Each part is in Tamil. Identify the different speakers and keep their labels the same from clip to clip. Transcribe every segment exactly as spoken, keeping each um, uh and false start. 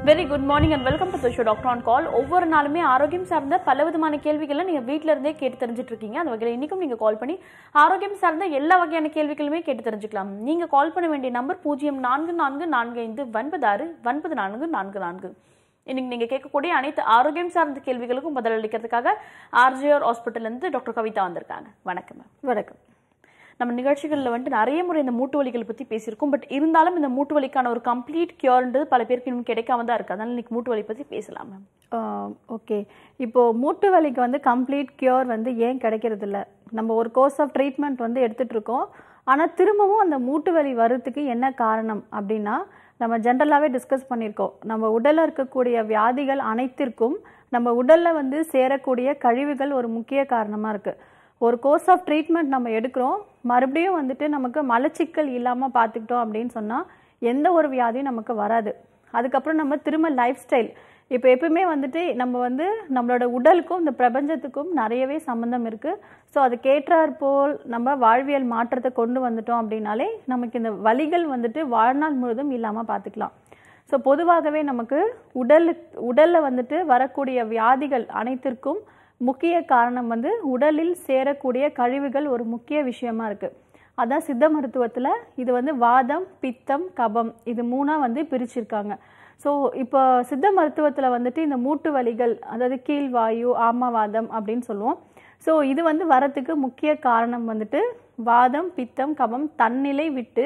Speaker 1: Very good morning and welcome to the show doctor on call. ஒவ்வொரு நாளுமே ஆரோக்கியம் சார்ந்த பல விதமான கேள்விகளை நீங்கள் வீட்டில் இருந்தே கேட்டு தெரிஞ்சுட்டு இருக்கீங்க. அந்த வகையில் இன்றைக்கும் நீங்கள் கால் பண்ணி ஆரோக்கியம் சார்ந்த எல்லா வகையான கேள்விகளுமே கேட்டு தெரிஞ்சுக்கலாம். நீங்கள் கால் பண்ண வேண்டிய நம்பர் பூஜ்ஜியம் நான்கு நான்கு நான்கு ஐந்து ஒன்பது ஆறு ஒன்பது நான்கு நான்கு நான்கு. இன்னைக்கு நீங்கள் கேட்கக்கூடிய அனைத்து ஆரோக்கியம் சார்ந்த கேள்விகளுக்கும் பதிலளிக்கிறதுக்காக ஆர்ஜிஆர் ஹாஸ்பிட்டல்லேருந்து டாக்டர் கவிதா வந்திருக்காங்க. வணக்கம் மேம்.
Speaker 2: வணக்கம்.
Speaker 1: நம்ம நிகழ்ச்சிகளில் வந்துட்டு நிறைய முறை இந்த மூட்டு வலிகளை பற்றி பேசியிருக்கோம். பட் இருந்தாலும் இந்த மூட்டு வலிக்கான ஒரு கம்ப்ளீட் கியூர்ன்றது பல பேருக்கு இன்னும் கிடைக்காம தான் இருக்குது. அதனால இன்னைக்கு மூட்டு வலி பற்றி பேசலாம் மேம்.
Speaker 2: ஓகே, இப்போது மூட்டு வலிக்கு வந்து கம்ப்ளீட் கியூர் வந்து ஏன் கிடைக்கிறது இல்லை? நம்ம ஒரு கோர்ஸ் ஆஃப் ட்ரீட்மெண்ட் வந்து எடுத்துகிட்டு இருக்கோம். ஆனால் திரும்பவும் அந்த மூட்டு வலி வர்றதுக்கு என்ன காரணம் அப்படின்னா, நம்ம ஜென்ரலாகவே டிஸ்கஸ் பண்ணியிருக்கோம். நம்ம உடலில் இருக்கக்கூடிய வியாதிகள் அனைத்திற்கும் நம்ம உடலில் வந்து சேரக்கூடிய கழிவுகள் ஒரு முக்கிய காரணமாக இருக்குது. ஒரு கோர்ஸ் ஆஃப் ட்ரீட்மெண்ட் நம்ம எடுக்கிறோம், மறுபடியும் வந்துட்டு நமக்கு மலச்சிக்கல் இல்லாமல் பார்த்துக்கிட்டோம் அப்படின்னு சொன்னால் எந்த ஒரு வியாதியும் நமக்கு வராது. அதுக்கப்புறம் நம்ம திரும்ப லைஃப் ஸ்டைல், இப்போ எப்பவுமே வந்துட்டு நம்ம வந்து நம்மளோட உடலுக்கும் இந்த பிரபஞ்சத்துக்கும் நிறையவே சம்மந்தம் இருக்குது. ஸோ அதுக்கேற்றாற் போல் நம்ம வாழ்வியல் மாற்றத்தை கொண்டு வந்துட்டோம் அப்படின்னாலே நமக்கு இந்த வலிகள் வந்துட்டு வாழ்நாள் முழுதும் இல்லாமல் பார்த்துக்கலாம். ஸோ பொதுவாகவே நமக்கு உடலு உடலில் வந்துட்டு வரக்கூடிய வியாதிகள் அனைத்திற்கும் முக்கிய காரணம் வந்து உடலில் சேரக்கூடிய கழிவுகள் ஒரு முக்கிய விஷயமா இருக்குது. அதான் சித்த மருத்துவத்தில் இது வந்து வாதம், பித்தம், கபம் இது மூணாக வந்து பிரிச்சிருக்காங்க. ஸோ இப்போ சித்த மருத்துவத்தில் வந்துட்டு இந்த மூட்டு வலிகள், அதாவது கீழ்வாயு, ஆமவாதம் அப்படின்னு சொல்லுவோம். ஸோ இது வந்து வரத்துக்கு முக்கிய காரணம் வந்துட்டு வாதம், பித்தம், கபம் தன்னிலை விட்டு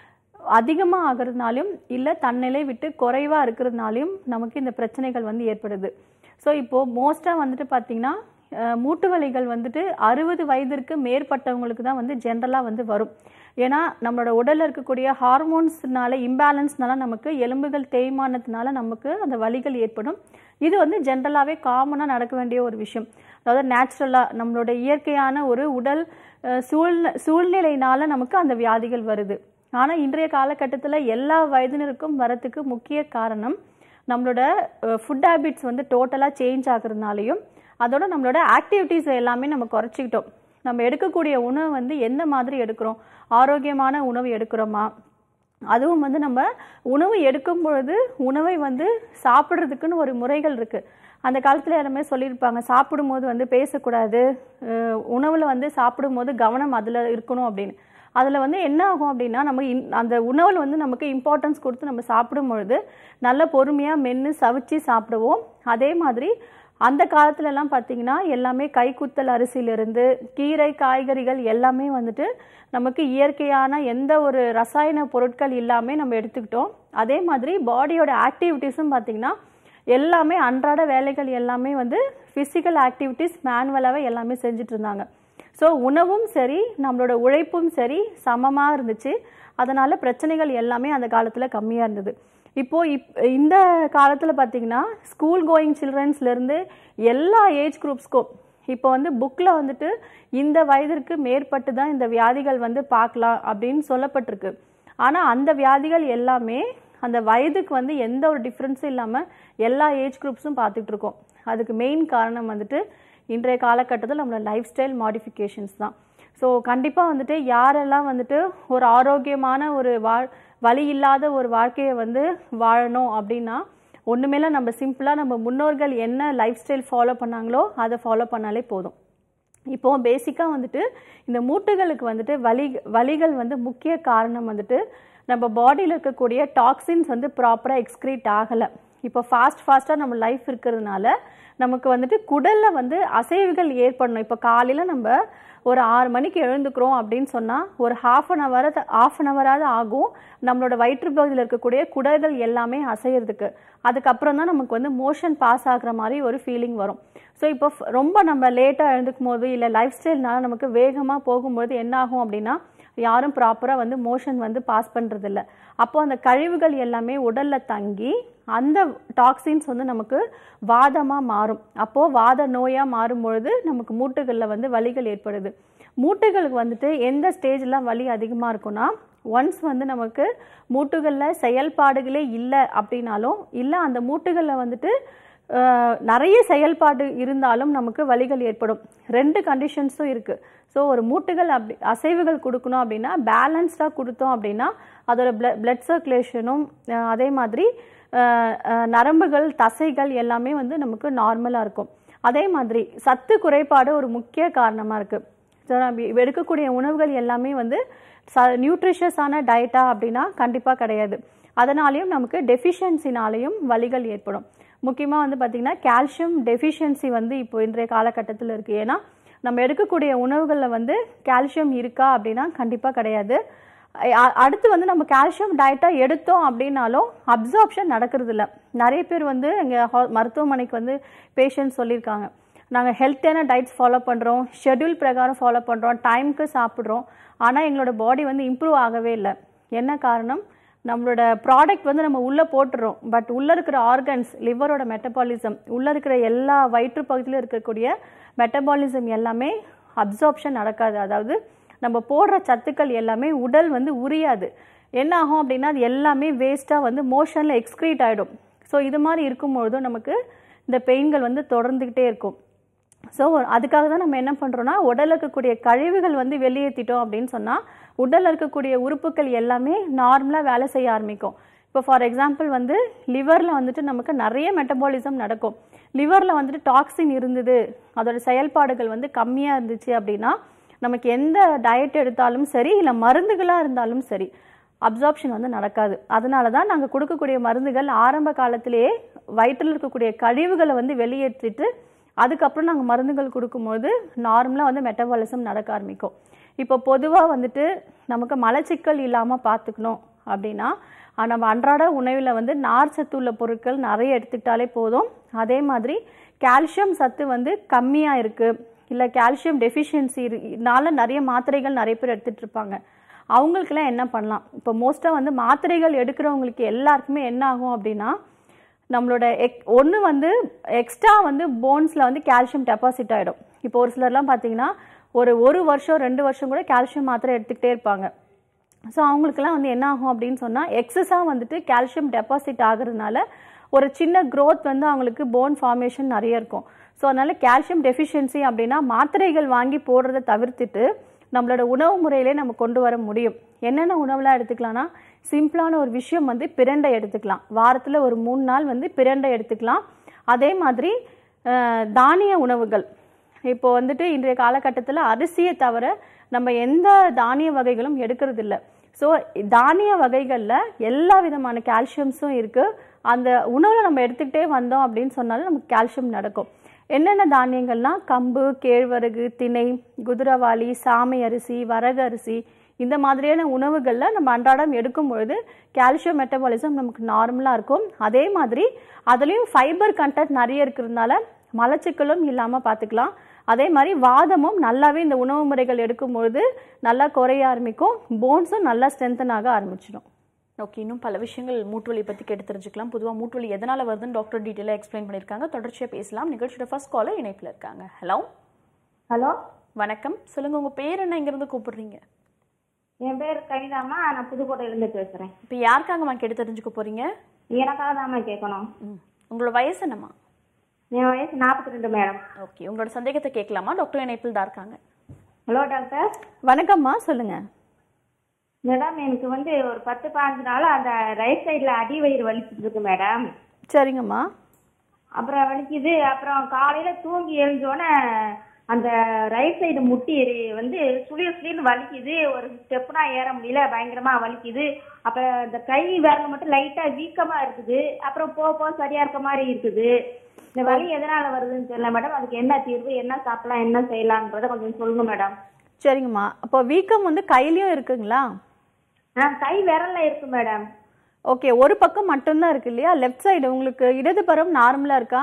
Speaker 2: அதிகமாக ஆகிறதுனாலையும் இல்லை தன்னிலை விட்டு குறைவாக இருக்கிறதுனாலையும் நமக்கு இந்த பிரச்சனைகள் வந்து ஏற்படுது. ஸோ இப்போது மோஸ்ட்டாக வந்துட்டு பார்த்திங்கன்னா மூட்டு வலிகள் வந்துட்டு அறுபது வயதிற்கு மேற்பட்டவங்களுக்கு தான் வந்து ஜென்ரலாக வந்து வரும். ஏன்னா நம்மளோட உடலில் இருக்கக்கூடிய ஹார்மோன்ஸ்னால இம்பேலன்ஸ்னால நமக்கு எலும்புகள் தேய்மானத்தினால நமக்கு அந்த வலிகள் ஏற்படும். இது வந்து ஜென்ரலாகவே காமனாக நடக்க வேண்டிய ஒரு விஷயம். அதாவது நேச்சுரலாக நம்மளோட இயற்கையான ஒரு உடல் சூழ்ந சூழ்நிலையினால நமக்கு அந்த வியாதிகள் வருது. ஆனால் இன்றைய காலகட்டத்தில் எல்லா வயதினருக்கும் வரத்துக்கு முக்கிய காரணம் நம்மளோட ஃபுட் ஹேபிட்ஸ் வந்து டோட்டலாக சேஞ்ச் ஆகுறதுனாலையும், அதோட நம்மளோட ஆக்டிவிட்டீஸ் எல்லாமே நம்ம குறைச்சிக்கிட்டோம். நம்ம எடுக்கக்கூடிய உணவு வந்து எந்த மாதிரி எடுக்கிறோம், ஆரோக்கியமான உணவு எடுக்கிறோமா, அதுவும் வந்து நம்ம உணவு எடுக்கும் பொழுது உணவை வந்து சாப்பிட்றதுக்குன்னு ஒரு முறைகள் இருக்குது. அந்த காலத்தில் யாருமே சொல்லியிருப்பாங்க, சாப்பிடும்போது வந்து பேசக்கூடாது, உணவில் வந்து சாப்பிடும்போது கவனம் அதில் இருக்கணும் அப்படின்னு. அதில் வந்து என்ன ஆகும் அப்படின்னா, நம்ம இன் அந்த உணவில் வந்து நமக்கு இம்பார்ட்டன்ஸ் கொடுத்து நம்ம சாப்பிடும் பொழுது நல்ல பொறுமையாக மென்று சவிச்சு சாப்பிடுவோம். அதே மாதிரி அந்த காலத்துலலாம் பார்த்திங்கன்னா எல்லாமே கைக்குத்தல் அரிசியிலிருந்து கீரை, காய்கறிகள் எல்லாமே வந்துட்டு நமக்கு இயற்கையான எந்த ஒரு ரசாயன பொருட்கள் இல்லாமல் நம்ம எடுத்துக்கிட்டோம். அதே மாதிரி பாடியோட ஆக்டிவிட்டீஸும் பார்த்திங்கன்னா எல்லாமே அன்றாட வேலைகள் எல்லாமே வந்து ஃபிசிக்கல் ஆக்டிவிட்டீஸ் மேனுவலாகவே எல்லாமே செஞ்சுட்டு இருந்தாங்க. ஸோ உணவும் சரி நம்மளோட உழைப்பும் சரி சமமாக இருந்துச்சு. அதனால் பிரச்சனைகள் எல்லாமே அந்த காலத்தில் கம்மியாக இருந்தது. இப்போது இப் இந்த காலத்தில் பார்த்திங்கன்னா ஸ்கூல் கோயிங் சில்ட்ரன்ஸ்லேருந்து எல்லா ஏஜ் குரூப்ஸ்க்கும் இப்போ வந்து புக்கில் வந்துட்டு இந்த வயதிற்கு மேற்பட்டு தான் இந்த வியாதிகள் வந்து பார்க்கலாம் அப்படின்னு சொல்லப்பட்டிருக்கு. ஆனால் அந்த வியாதிகள் எல்லாமே அந்த வயதுக்கு வந்து எந்த ஒரு டிஃப்ரென்ஸும் இல்லாமல் எல்லா ஏஜ் குரூப்ஸும் பார்த்துட்டு இருக்கோம். அதுக்கு மெயின் காரணம் வந்துட்டு இன்றைய காலகட்டத்தில் நம்மளோட லைஃப் ஸ்டைல் மாடிஃபிகேஷன்ஸ் தான். ஸோ கண்டிப்பாக வந்துட்டு யாரெல்லாம் வந்துட்டு ஒரு ஆரோக்கியமான ஒரு வாழ் வலி இல்லாத ஒரு வாழ்க்கையை வந்து வாழணும் அப்படின்னா ஒன்றுமேல நம்ம சிம்பிளாக நம்ம முன்னோர்கள் என்ன லைஃப் ஸ்டைல் ஃபாலோ பண்ணாங்களோ அதை ஃபாலோ பண்ணாலே போதும். இப்போது பேசிக்காக வந்துட்டு இந்த மூட்டுகளுக்கு வந்துட்டு வலி வலிகள் வந்து முக்கிய காரணம் வந்துட்டு நம்ம பாடியில் இருக்கக்கூடிய டாக்ஸின்ஸ் வந்து ப்ராப்பராக எக்ஸ்க்ரீட் ஆகலை. இப்போ ஃபாஸ்ட் ஃபாஸ்ட்டாக நம்ம லைஃப் இருக்கிறதுனால நமக்கு வந்துட்டு குடலில் வந்து அசைவுகள் ஏற்படணும். இப்போ காலையில் நம்ம ஒரு ஆறு மணிக்கு எழுந்துக்கிறோம் அப்படின்னு சொன்னால் ஒரு half an hour half an ஹவராவது ஆகும் நம்மளோட வயிற்று பகுதியில் இருக்கக்கூடிய குடல்கள் எல்லாமே அசைகிறதுக்கு. அதுக்கப்புறம் தான் நமக்கு வந்து மோஷன் பாஸ் ஆகிற மாதிரி ஒரு ஃபீலிங் வரும். ஸோ இப்போ ரொம்ப நம்ம லேட்டாக எழுந்துக்கும் போது இல்லை லைஃப் ஸ்டைல்னால நமக்கு வேகமாக போகும்போது என்ன ஆகும் அப்படின்னா யாரும் ப்ராப்பராக வந்து மோஷன் வந்து பாஸ் பண்ணுறதில்ல. அப்போது அந்த கழிவுகள் எல்லாமே உடலில் தங்கி அந்த டாக்ஸின்ஸ் வந்து நமக்கு வாதமாக மாறும். அப்போது வாத நோயாக மாறும்பொழுது நமக்கு மூட்டுகளில் வந்து வலிகள் ஏற்படுது. மூட்டுகளுக்கு வந்துட்டு எந்த ஸ்டேஜ்லாம் வலி அதிகமாக இருக்குன்னா, ஒன்ஸ் வந்து நமக்கு மூட்டுகளில் செயல்பாடுகளே இல்லை அப்படின்னாலும், இல்லை அந்த மூட்டுகளில் வந்துட்டு நிறைய செயல்பாடு இருந்தாலும் நமக்கு வலிகள் ஏற்படும். ரெண்டு கண்டிஷன்ஸும் இருக்குது. ஸோ ஒரு மூட்டுகள் அப்படி அசைவுகள் கொடுக்கணும் அப்படின்னா பேலன்ஸ்டாக கொடுத்தோம் அப்படின்னா அதோட பிள பிளட் சர்க்குலேஷனும் அதே மாதிரி நரம்புகள் தசைகள் எல்லாமே வந்து நமக்கு நார்மலாக இருக்கும். அதே மாதிரி சத்து குறைபாடு ஒரு முக்கிய காரணமாக இருக்குது. ஸோ நம்ம எடுக்கக்கூடிய உணவுகள் எல்லாமே வந்து ச நியூட்ரிஷியஸான டயட்டா அப்படின்னா கண்டிப்பாக கிடையாது. அதனாலையும் நமக்கு டெஃபிஷியன்சினாலையும் வலிகள் ஏற்படும். முக்கியமாக வந்து பார்த்திங்கன்னா கால்சியம் டெஃபிஷியன்சி வந்து இப்போ இன்றைய காலகட்டத்தில் இருக்குது. ஏன்னா நம்ம எடுக்கக்கூடிய உணவுகளில் வந்து கால்சியம் இருக்கா அப்படின்னா கண்டிப்பாக கிடையாது. அடுத்து வந்து நம்ம கால்சியம் டயட்டாக எடுத்தோம் அப்படின்னாலும் அப்சார்ப்ஷன் நடக்கிறது இல்லை. நிறைய பேர் வந்து இங்கே மருத்துவமனைக்கு வந்து பேஷண்ட் சொல்லியிருக்காங்க, நாங்கள் ஹெல்த்தியான டயட்ஸ் ஃபாலோ பண்ணுறோம், ஷெட்யூல் பிரகாரம் ஃபாலோ பண்ணுறோம், டைமுக்கு சாப்பிட்றோம், ஆனால் எங்களோட பாடி வந்து இம்ப்ரூவ் ஆகவே இல்லை. என்ன காரணம்? நம்மளோட ப்ராடக்ட் வந்து நம்ம உள்ளே போட்டுறோம், பட் உள்ளே இருக்கிற ஆர்கன்ஸ், லிவரோட மெட்டபாலிசம், உள்ளே இருக்கிற எல்லா வயிற்று பகுதியில் இருக்கக்கூடிய மெட்டபாலிசம் எல்லாமே அப்சார்ப்ஷன் நடக்காது. அதாவது நம்ம போடுற சத்துக்கள் எல்லாமே உடல் வந்து உரியாது. என்ன ஆகும் அப்படின்னா அது எல்லாமே வேஸ்ட்டாக வந்து மோஷனில் எக்ஸ்க்ரீட் ஆகிடும். ஸோ இது மாதிரி இருக்கும்பொழுதும் நமக்கு இந்த பெயின்கள் வந்து தொடர்ந்துக்கிட்டே இருக்கும். ஸோ அதுக்காக தான் நம்ம என்ன பண்ணுறோன்னா, உடலில் இருக்கக்கூடிய கழிவுகள் வந்து வெளியேற்றிட்டோம் அப்படின்னு சொன்னால் உடலில் இருக்கக்கூடிய உறுப்புகள் எல்லாமே நார்மலாக வேலை செய்ய ஆரம்பிக்கும். இப்போ ஃபார் எக்ஸாம்பிள் வந்து லிவரில் வந்துட்டு நமக்கு நிறைய மெட்டபாலிசம் நடக்கும். லிவரில் வந்துட்டு டாக்ஸின் இருந்தது, அதோட செயல்பாடுகள் வந்து கம்மியாக இருந்துச்சு அப்படின்னா நமக்கு எந்த டயட் எடுத்தாலும் சரி, இல்லை மருந்துகளாக இருந்தாலும் சரி, அப்சார்ப்ஷன் வந்து நடக்காது. அதனால தான் நாங்கள் கொடுக்கக்கூடிய மருந்துகள் ஆரம்ப காலத்திலேயே வயிற்றில் இருக்கக்கூடிய கழிவுகளை வந்து வெளியேற்றிட்டு அதுக்கப்புறம் நாங்கள் மருந்துகள் கொடுக்கும்போது நார்மலாக வந்து மெட்டபாலிசம் நடக்க ஆரம்பிக்கும். இப்போ பொதுவாக வந்துட்டு நமக்கு மலச்சிக்கல் இல்லாமல் பார்த்துக்கணும் அப்படின்னா நம்ம அன்றாட உணவில் வந்து நார் சத்து உள்ள பொருட்கள் நிறைய எடுத்துக்கிட்டாலே போதும். அதே மாதிரி கால்சியம் சத்து வந்து கம்மியாக இருக்குது, இல்லை கால்சியம் டெஃபிஷியன்சினால நிறைய மாத்திரைகள் நிறைய பேர் எடுத்துகிட்டு இருப்பாங்க. அவங்களுக்கெல்லாம் என்ன பண்ணலாம்? இப்போ மோஸ்ட்டாக வந்து மாத்திரைகள் எடுக்கிறவங்களுக்கு எல்லாருக்குமே என்ன ஆகும் அப்படின்னா, நம்மளோட எக் ஒன்று வந்து எக்ஸ்ட்ரா வந்து போன்ஸில் வந்து கால்சியம் டெபாசிட் ஆகிடும். இப்போ ஒரு சிலர்லாம் பார்த்தீங்கன்னா ஒரு ஒரு வருஷம் ரெண்டு வருஷம் கூட கால்சியம் மாத்திரை எடுத்துக்கிட்டே இருப்பாங்க. ஸோ அவங்களுக்கெல்லாம் வந்து என்ன ஆகும் அப்படின்னு சொன்னால், எக்ஸஸாக வந்துட்டு கால்சியம் டெபாசிட் ஆகுறதுனால ஒரு சின்ன க்ரோத் வந்து அவங்களுக்கு போன் ஃபார்மேஷன் நிறைய இருக்கும். ஸோ அதனால் கால்சியம் டெஃபிஷியன்சி அப்படின்னா மாத்திரைகள் வாங்கி போடுறதை தவிர்த்துட்டு நம்மளோட உணவு முறையிலே நம்ம கொண்டு வர முடியும். என்னென்ன உணவுலாம் எடுத்துக்கலாம்னா, சிம்பிளான ஒரு விஷயம் வந்து பிரண்டை எடுத்துக்கலாம். வாரத்தில் ஒரு மூணு நாள் வந்து பிரண்டை எடுத்துக்கலாம். அதே மாதிரி தானிய உணவுகள், இப்போ வந்துட்டு இன்றைய காலகட்டத்தில் அரிசியை தவிர நம்ம எந்த தானிய வகைகளும் எடுக்கிறது இல்லை. ஸோ தானிய வகைகளில் எல்லா விதமான கால்சியம்ஸும் இருக்குது. அந்த உணவில் நம்ம எடுத்துக்கிட்டே வந்தோம் அப்படின்னு சொன்னாலும் நமக்கு கால்சியம் நடக்கும். என்னென்ன தானியங்கள்லாம் கம்பு, கேழ்வரகு, திணை, குதிரவாளி, சாமை அரிசி, வரகு அரிசி, இந்த மாதிரியான உணவுகளில் நம்ம அன்றாடம் எடுக்கும் பொழுது கால்சியம் மெட்டபாலிசம் நமக்கு நார்மலாக இருக்கும். அதே மாதிரி அதுலேயும் ஃபைபர் கண்டென்ட் நிறைய இருக்கிறதுனால மலச்சிக்கலும் இல்லாமல் பார்த்துக்கலாம். அதே மாதிரி வாதமும் நல்லாவே இந்த உணவு முறைகள் எடுக்கும்பொழுது நல்லா குறைய ஆரம்பிக்கும், போன்ஸும் நல்லா ஸ்ட்ரென்தன் ஆக ஆரம்பிச்சிடும்.
Speaker 1: ஓகே, இன்னும் பல விஷயங்கள் மூட்டுவலி பற்றி கேட்டு தெரிஞ்சுக்கலாம். பொதுவாக மூட்டுவலி எதனால் வருதுன்னு டாக்டர் டீட்டெயிலாக எக்ஸ்பிளைன் பண்ணியிருக்காங்க. தொடர்ச்சியாக பேசலாம். நிகழ்ச்சியோட ஃபர்ஸ்ட் காலர் இணைப்பில் இருக்காங்க. ஹலோ
Speaker 3: ஹலோ
Speaker 1: வணக்கம், சொல்லுங்கள், உங்கள் பேர் என்ன, இங்கேருந்து கூப்பிடுறீங்க?
Speaker 3: என் பேர் கவிதாம்மா, நான் புதுக்கோட்டையிலேருந்து பேசுகிறேன்.
Speaker 1: இப்போ யாருக்காகம்மா கேட்டு தெரிஞ்சுக்க போகிறீங்க?
Speaker 3: எனக்காக தாம்மா கேட்கணும்.
Speaker 1: ம், உங்களோட வயசு என்னம்மா?
Speaker 3: என் வயசு நாற்பத்தி ரெண்டு மேடம்.
Speaker 1: ஓகே, உங்களோட சந்தேகத்தை கேட்கலாமா? டாக்டர் இணைப்பில் தான் இருக்காங்க.
Speaker 3: Hello doctor.
Speaker 2: வணக்கம்மா, சொல்லுங்கள்.
Speaker 3: மேடம், எனக்கு வந்து ஒரு பத்து பதினஞ்சு நாள் அந்த ரைட் சைடில் அடி வயிறு வலிச்சுட்டு இருக்கு மேடம்.
Speaker 2: சரிங்கம்மா.
Speaker 3: அப்புறம் வலிக்குது. அப்புறம் காலையில் தூங்கி எழுந்தோடனே அந்த ரைட் சைடு முட்டி வந்து சுளிர் சுளிர்னு வலிக்குது. ஒரு ஸ்டெப்னா ஏற முடியல, பயங்கரமாக வலிக்குது. அப்புறம் இந்த கை விரல் மட்டும் லைட்டாக வீக்கமாக இருக்குது. அப்புறம் போக போக சரியாக இருக்க மாதிரி இருக்குது. இந்த வலி எதனால் வருதுன்னு தெரியல மேடம். அதுக்கு என்ன தீர்வு, என்ன சாப்பிடலாம், என்ன செய்யலான்றதை கொஞ்சம் சொல்லுங்க மேடம்.
Speaker 2: சரிங்கம்மா. அப்போ வீக்கம் வந்து கையிலையும் இருக்குங்களா?
Speaker 3: ஆ, கை விரல்ல இருக்கு மேடம்.
Speaker 2: ஓகே, ஒரு பக்கம் மட்டும்தான் இருக்கு இல்லையா? லெஃப்ட் சைடு உங்களுக்கு இடதுபுறம் நார்மலா இருக்கா?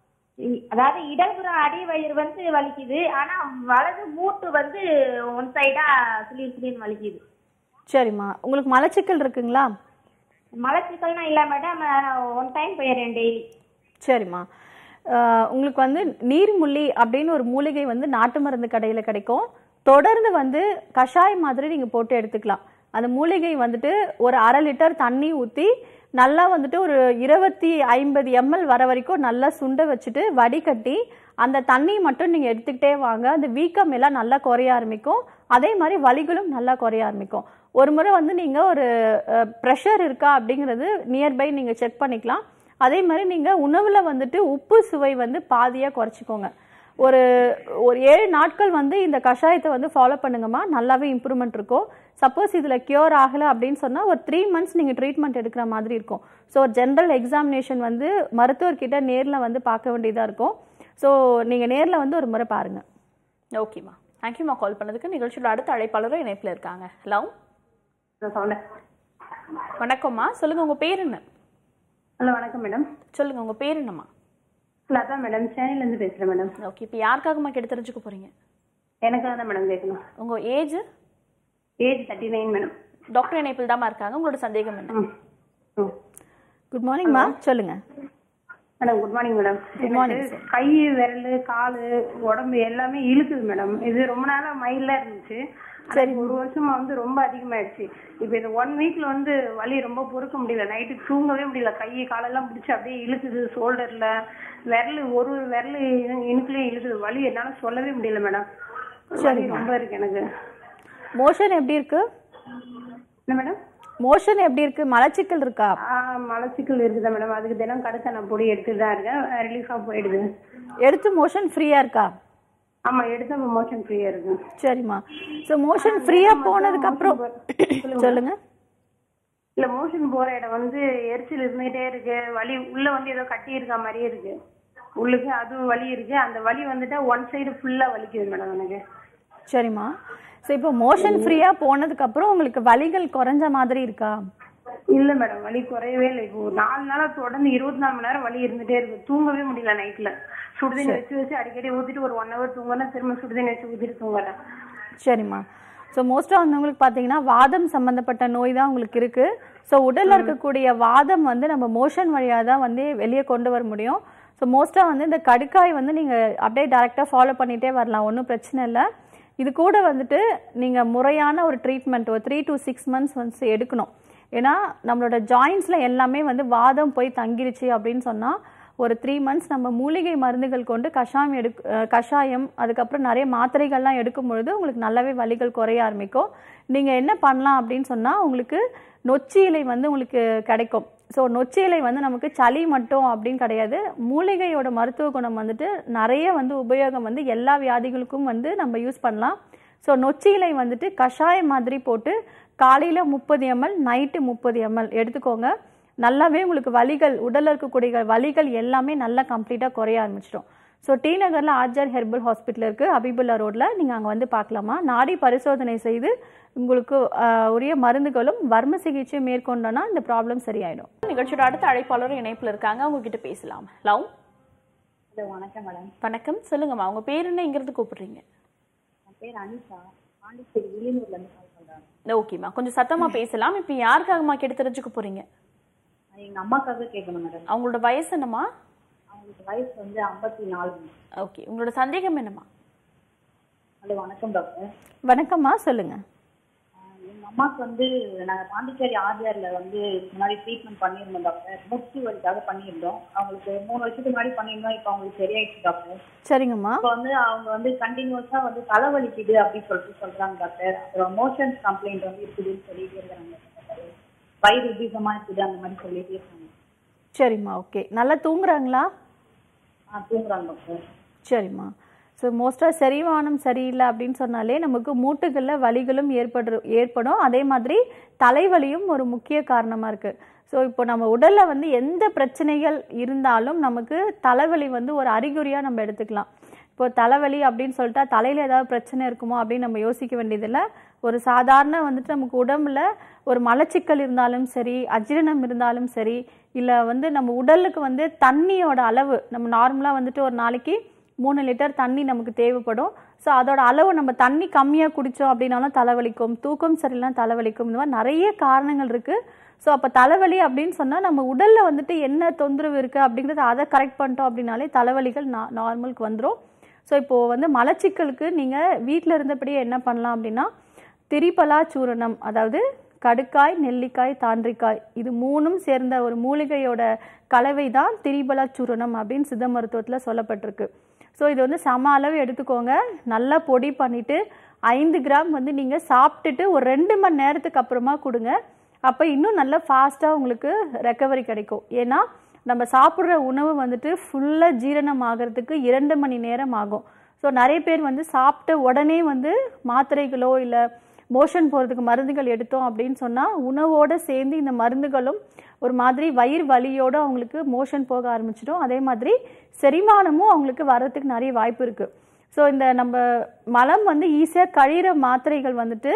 Speaker 3: அதாவது இடதுபுறம் அடி வயிறு வந்து வலிக்குது, ஆனா வலது மூட்டு வந்து ஒன் சைடா சுளீர் சுளீர்னு வலிக்குது.
Speaker 2: சரிம்மா, உங்களுக்கு மலச்சிக்கல் இருக்குங்களா?
Speaker 3: மலச்சிக்கல்னா இல்லை மேடம், ஒன் டைம் போயிடுறேன் டெய்லி.
Speaker 2: சரிம்மா, உங்களுக்கு வந்து நீர்முள்ளி அப்படின்னு ஒரு மூலிகை வந்து நாட்டு மருந்து கடையில் கிடைக்கும். தொடர்ந்து வந்து கஷாயம் மாதிரி நீங்கள் போட்டு எடுத்துக்கலாம். அந்த மூலிகை வந்துட்டு ஒரு அரை லிட்டர் தண்ணி ஊற்றி நல்லா வந்துட்டு ஒரு இருபத்தி ஐம்பது எம்எல் வர வரைக்கும் நல்லா சுண்ட வச்சுட்டு வடிகட்டி அந்த தண்ணி மட்டும் நீங்கள் எடுத்துக்கிட்டே வாங்க. அந்த வீக்கம் எல்லாம் நல்லா குறைய ஆரம்பிக்கும். அதே மாதிரி வலிகளும் நல்லா குறைய ஆரம்பிக்கும். ஒரு முறை வந்து நீங்கள் ஒரு ப்ரெஷர் இருக்கா அப்படிங்கிறது நியர்பை நீங்கள் செக் பண்ணிக்கலாம். அதே மாதிரி நீங்கள் உணவில் வந்துட்டு உப்பு சுவை வந்து பாதியாக குறைச்சிக்கோங்க. ஒரு ஒரு ஏழு நாட்கள் வந்து இந்த கஷாயத்தை வந்து ஃபாலோ பண்ணுங்கம்மா, நல்லாவே இம்ப்ரூவ்மெண்ட் இருக்கும். சப்போஸ் இதில் க்யூர் ஆகலை அப்படின்னு சொன்னால் ஒரு த்ரீ மந்த்ஸ் நீங்கள் ட்ரீட்மெண்ட் எடுக்கிற மாதிரி இருக்கும். ஸோ ஜென்ரல் எக்ஸாமினேஷன் வந்து மருத்துவர்கிட்ட நேரில் வந்து பார்க்க வேண்டியதாக இருக்கும். ஸோ நீங்கள் நேரில் வந்து ஒரு முறை பாருங்கள்.
Speaker 1: ஓகேம்மா, தேங்க்யூம்மா கால் பண்ணதுக்கு. நிகழ்ச்சியோட அடுத்த அழைப்பாளரும் இணைப்பில் இருக்காங்க. ஹலோ வணக்கம்மா, சொல்லுங்கள் உங்கள் பேர் என்ன?
Speaker 3: ஹலோ வணக்கம் மேடம்.
Speaker 1: சொல்லுங்கள் உங்கள் பேர் என்னம்மா?
Speaker 3: லதா மேடம், சென்னையிலேருந்து பேசுகிறேன் மேடம்.
Speaker 1: ஓகே, இப்போ யாருக்காகம்மா கேட்டு தெரிஞ்சுக்க போகிறீங்க?
Speaker 3: எனக்காக தான் மேடம் கேட்கணும்.
Speaker 1: உங்கள் age?
Speaker 3: Age thirty nine madam.
Speaker 1: Doctor இணைப்பில் தாம்மா இருக்காங்க. உங்களோட சந்தேகம் என்ன?
Speaker 2: குட் மார்னிங்மா, சொல்லுங்கள்
Speaker 3: madam. Good morning madam.
Speaker 2: Good morning.
Speaker 3: கை, விரல், கால், உடம்பு எல்லாமே இழுக்குது மேடம். இது ரொம்ப நாளா மைல்டா இருந்துச்சு. சரி, ஒரு வருஷமா வந்து ரொம்ப அதிகமாயிடுச்சு. இப்ப இந்த ஒன் வீக்ல வந்து வலி ரொம்ப பொறுக்க முடியல. நைட்டு தூங்கவே முடியல. கை காலெல்லாம் பிடிச்சி அப்படியே இழுக்குது. ஷோல்டர்ல விரல், ஒரு ஒரு விரல் இனுக்குலயும் இழுக்குது. வலி என்னால சொல்லவே முடியல மேடம். சரி, ரொம்ப இருக்கு எனக்கு.
Speaker 2: மோஷன் எப்படி இருக்கு?
Speaker 3: என்ன மேடம்?
Speaker 2: மோஷன் எப்படி இருக்கு? மலச்சிக்கல் இருக்கா?
Speaker 3: மலச்சிக்கல் இருக்குதா மேடம். அதுக்கு தினம் கடுத்த நான் பொடி எடுத்துட்டு தான் இருக்கேன். ரிலீஃபா போயிடுது.
Speaker 2: எடுத்து மோஷன் ஃப்ரீயா இருக்கா?
Speaker 3: ஆமா, எடுத்த மோஷன் ஃப்ரீயா இருக்கு.
Speaker 2: சரிம்மா. சோ மோஷன் ஃப்ரீயா போனதுக்கு அப்புறம் சொல்லுங்க.
Speaker 3: இல்ல, மோஷன் போற இடம் வந்து எரிச்சல் இருந்துட்டே இருக்கு. வலி உள்ள வந்து ஏதோ கட்டி இருக்க மாதிரியே இருக்கு. உள்ளுக்கு அதுவும் வலி இருக்கு. அந்த வலி வந்துட்டா ஒன் சைடு ஃபுல்லா வலிக்குது மேடம் எனக்கு.
Speaker 2: சரிம்மா. ஸோ இப்போ மோஷன் ஃப்ரீயா போனதுக்கு அப்புறம் உங்களுக்கு வலிகள் குறைஞ்ச மாதிரி இருக்கா?
Speaker 3: இல்ல மேடம், வலி குறையவே இல்லை. இப்போ நாலு நாளா தொடர்ந்து இருபத்தி நாலு மணி நேரம் வலி இருந்துட்டே இருக்கு. தூங்கவே முடியல. நைட்ல சுடுதண்ணி வச்சு வச்சு அடிக்கடி ஊத்திட்டு ஒரு ஒன் ஹவர் தூங்கினா திரும்ப சுடுதண்ணி வச்சு ஊத்திட்டு தூங்குறேன்.
Speaker 2: சரிம்மா. ஸோ மோஸ்ட்டாக வந்து உங்களுக்கு பார்த்தீங்கன்னா வாதம் சம்மந்தப்பட்ட நோய் தான் உங்களுக்கு இருக்குது. ஸோ உடலில் இருக்கக்கூடிய வாதம் வந்து நம்ம மோஷன் வழியாக தான் வந்து வெளியே கொண்டு வர முடியும். ஸோ மோஸ்ட்டாக வந்து இந்த கடுக்காய் வந்து நீங்கள் அப்படியே டேரெக்டாக ஃபாலோ பண்ணிகிட்டே வரலாம், ஒன்றும் பிரச்சனை இல்லை. இது கூட வந்துட்டு நீங்கள் முறையான ஒரு ட்ரீட்மெண்ட் ஒரு த்ரீ டு சிக்ஸ் மந்த்ஸ் வந்து எடுக்கணும். ஏன்னா நம்மளோட ஜாயின்ஸில் எல்லாமே வந்து வாதம் போய் தங்கிருச்சு அப்படின்னு சொன்னால் ஒரு த்ரீ மந்த்ஸ் நம்ம மூலிகை மருந்துகள் கொண்டு கஷாயம் எடுக் கஷாயம் அதுக்கப்புறம் நிறைய மாத்திரைகள்லாம் எடுக்கும் பொழுது உங்களுக்கு நல்லாவே வலிகள் குறைய ஆரம்பிக்கும். நீங்கள் என்ன பண்ணலாம் அப்படின்னு சொன்னால் உங்களுக்கு நொச்சி இலை வந்து உங்களுக்கு கிடைக்கும். ஸோ நொச்சி இலை வந்து நமக்கு சளி மட்டும் அப்படின்னு கிடையாது, மூலிகையோட மருத்துவ குணம் வந்துட்டு நிறைய வந்து உபயோகம் வந்து எல்லா வியாதிகளுக்கும் வந்து நம்ம யூஸ் பண்ணலாம். ஸோ நொச்சி இலை வந்துட்டு கஷாயம் மாதிரி போட்டு காலையில் முப்பது எம்எல் நைட்டு முப்பது எம்எல் எடுத்துக்கோங்க. நல்லாவே உங்களுக்கு வலிகள் உடலில் இருக்கக்கூடிய வலிகள் எல்லாமே நல்லா கம்ப்ளீட்டாக குறைய ஆரம்பிச்சிடும். ஸோ டி நகரில் ஆர்ஜர் ஹெர்பல் ஹாஸ்பிட்டல் இருக்குது, ஹபீபுல்லா ரோட்டில். நீங்கள் அங்கே வந்து பார்க்கலாமா. நாடி பரிசோதனை செய்து உங்களுக்கு உரிய மருந்துகளும் வர்ம சிகிச்சை மேற்கொண்டோன்னா இந்த ப்ராப்ளம் சரியாயிடும்.
Speaker 1: நிகழ்ச்சியோட அடுத்த அழைப்பாளரும் இணைப்பில் இருக்காங்க, அவங்க கிட்ட பேசலாம். ஹலோ.
Speaker 4: ஹலோ, வணக்கம் மேடம்.
Speaker 1: வணக்கம், சொல்லுங்கம்மா உங்க பேர் என்ன, எங்கிறது கூப்பிடுறீங்க?
Speaker 4: என் பேர் அனிஷா, பாண்டிச்சேரி வில்லியனூர்ல இருந்து கால் பண்றேன்.
Speaker 1: ஓகேம்மா, கொஞ்சம் சத்தமா பேசலாம். இப்போ யாருக்காகம்மா கேட்டு தெரிஞ்சுக்க போறீங்க?
Speaker 4: எங்க அம்மாக்காக கேட்கணும் மேடம்.
Speaker 1: அவங்களோட வயசு என்னம்மா?
Speaker 4: அவங்களுக்கு வயசு வந்து ஐம்பத்தி நாலு.
Speaker 1: ஓகே, உங்களோட சந்தேகம் என்னம்மா?
Speaker 4: ஹலோ, வணக்கம் டாக்டர்.
Speaker 2: வணக்கம்மா, சொல்லுங்க.
Speaker 4: எங்க அம்மாவுக்கு வந்து நாங்க பாண்டிச்சேரி ஆர்ஜிஆர்ல வந்து முன்னாடி ட்ரீட்மெண்ட் பண்ணியிருந்தோம் டாக்டர். முட்டு வலிக்காக பண்ணியிருந்தோம். அவங்களுக்கு மூணு வருஷத்துக்கு முன்னாடி பண்ணியிருந்தோம். இப்போ அவங்களுக்கு சரியாயிடுச்சு டாக்டர்.
Speaker 2: சரிங்கம்மா.
Speaker 4: இப்போ வந்து அவங்க வந்து கண்டினியூஸா வந்து தலைவலிக்குது அப்படின்னு சொல்லிட்டு சொல்றாங்க டாக்டர். அப்புறம் மோஷன்ஸ் கம்ப்ளைண்ட் வந்து இருக்குதுன்னு சொல்லிட்டு இருக்கிறாங்க. வயிறு உபீசமா இருக்குது அந்த மாதிரி சொல்லிட்டு இருக்காங்க.
Speaker 2: சரிம்மா, ஓகே. நல்லா தூங்குறாங்களா?
Speaker 4: ஆ, தூங்குறாங்க டாக்டர்.
Speaker 2: சரிம்மா. ஸோ மோஸ்ட்டாக செரிமானம் சரியில்லை அப்படின்னு சொன்னாலே நமக்கு மூட்டுகளில் வலிகளும் ஏற்படு ஏற்படும் அதே மாதிரி தலைவலியும் ஒரு முக்கிய காரணமாக இருக்குது. ஸோ இப்போ நம்ம உடலில் வந்து எந்த பிரச்சனைகள் இருந்தாலும் நமக்கு தலைவலி வந்து ஒரு அறிகுறியாக நம்ம எடுத்துக்கலாம். இப்போ தலைவலி அப்படின்னு சொல்லிட்டா தலையில் ஏதாவது பிரச்சனை இருக்குமோ அப்படின்னு நம்ம யோசிக்க வேண்டியதில்லை. ஒரு சாதாரண வந்துட்டு நமக்கு உடம்புல ஒரு மலச்சிக்கல் இருந்தாலும் சரி, அஜீரணம் இருந்தாலும் சரி, இல்லை வந்து நம்ம உடலுக்கு வந்து தண்ணியோட அளவு நம்ம நார்மலாக வந்துட்டு ஒரு நாளைக்கு மூணு லிட்டர் தண்ணி நமக்கு தேவைப்படும். ஸோ அதோட அளவு நம்ம தண்ணி கம்மியாக குடித்தோம் அப்படின்னாலும் தலைவலிக்கும், தூக்கம் சரியில்லாம் தலைவலிக்கும், இந்த மாதிரி நிறைய காரணங்கள் இருக்குது. ஸோ அப்போ தலைவலி அப்படின்னு சொன்னால் நம்ம உடலில் வந்துட்டு என்ன தொந்தரவு இருக்குது அப்படிங்கிறத அதை கரெக்ட் பண்ணிட்டோம் அப்படின்னாலே தலைவலிகள் நா நார்மலுக்கு வந்துடும். ஸோ இப்போது வந்து மலச்சிக்கலுக்கு நீங்கள் வீட்டில் இருந்தபடியே என்ன பண்ணலாம் அப்படின்னா திரிபலா சூரணம், அதாவது கடுக்காய், நெல்லிக்காய், தாண்டிக்காய் இது மூணும் சேர்ந்த ஒரு மூலிகையோட கலவை தான் திரிபலா சூரணம் அப்படின்னு சித்த மருத்துவத்தில் சொல்லப்பட்டிருக்கு. ஸோ இது வந்து சம அளவு எடுத்துக்கோங்க, நல்லா பொடி பண்ணிவிட்டு ஐந்து கிராம் வந்து நீங்கள் சாப்பிட்டுட்டு ஒரு ரெண்டு மணி நேரத்துக்கு அப்புறமா கொடுங்க. அப்போ இன்னும் நல்லா ஃபாஸ்ட்டாக உங்களுக்கு ரெக்கவரி கிடைக்கும். ஏன்னா நம்ம சாப்பிட்ற உணவு வந்துட்டு ஃபுல்லாக ஜீரணம் ஆகிறதுக்கு இரண்டு மணி நேரம் ஆகும். ஸோ நிறைய பேர் வந்து சாப்பிட்ட உடனே வந்து மாத்திரைகளோ இல்லை மோஷன் போகிறதுக்கு மருந்துகள் எடுத்தோம் அப்படின்னு சொன்னால் உணவோடு சேர்ந்து இந்த மருந்துகளும் ஒரு மாதிரி வயிறு வலியோடு அவங்களுக்கு மோஷன் போக ஆரம்பிச்சிடும். அதே மாதிரி செரிமானமும் அவங்களுக்கு வர்றதுக்கு நிறைய வாய்ப்பு இருக்குது. ஸோ இந்த நம்ம மலம் வந்து ஈஸியாக கழிகிற மாத்திரைகள் வந்துட்டு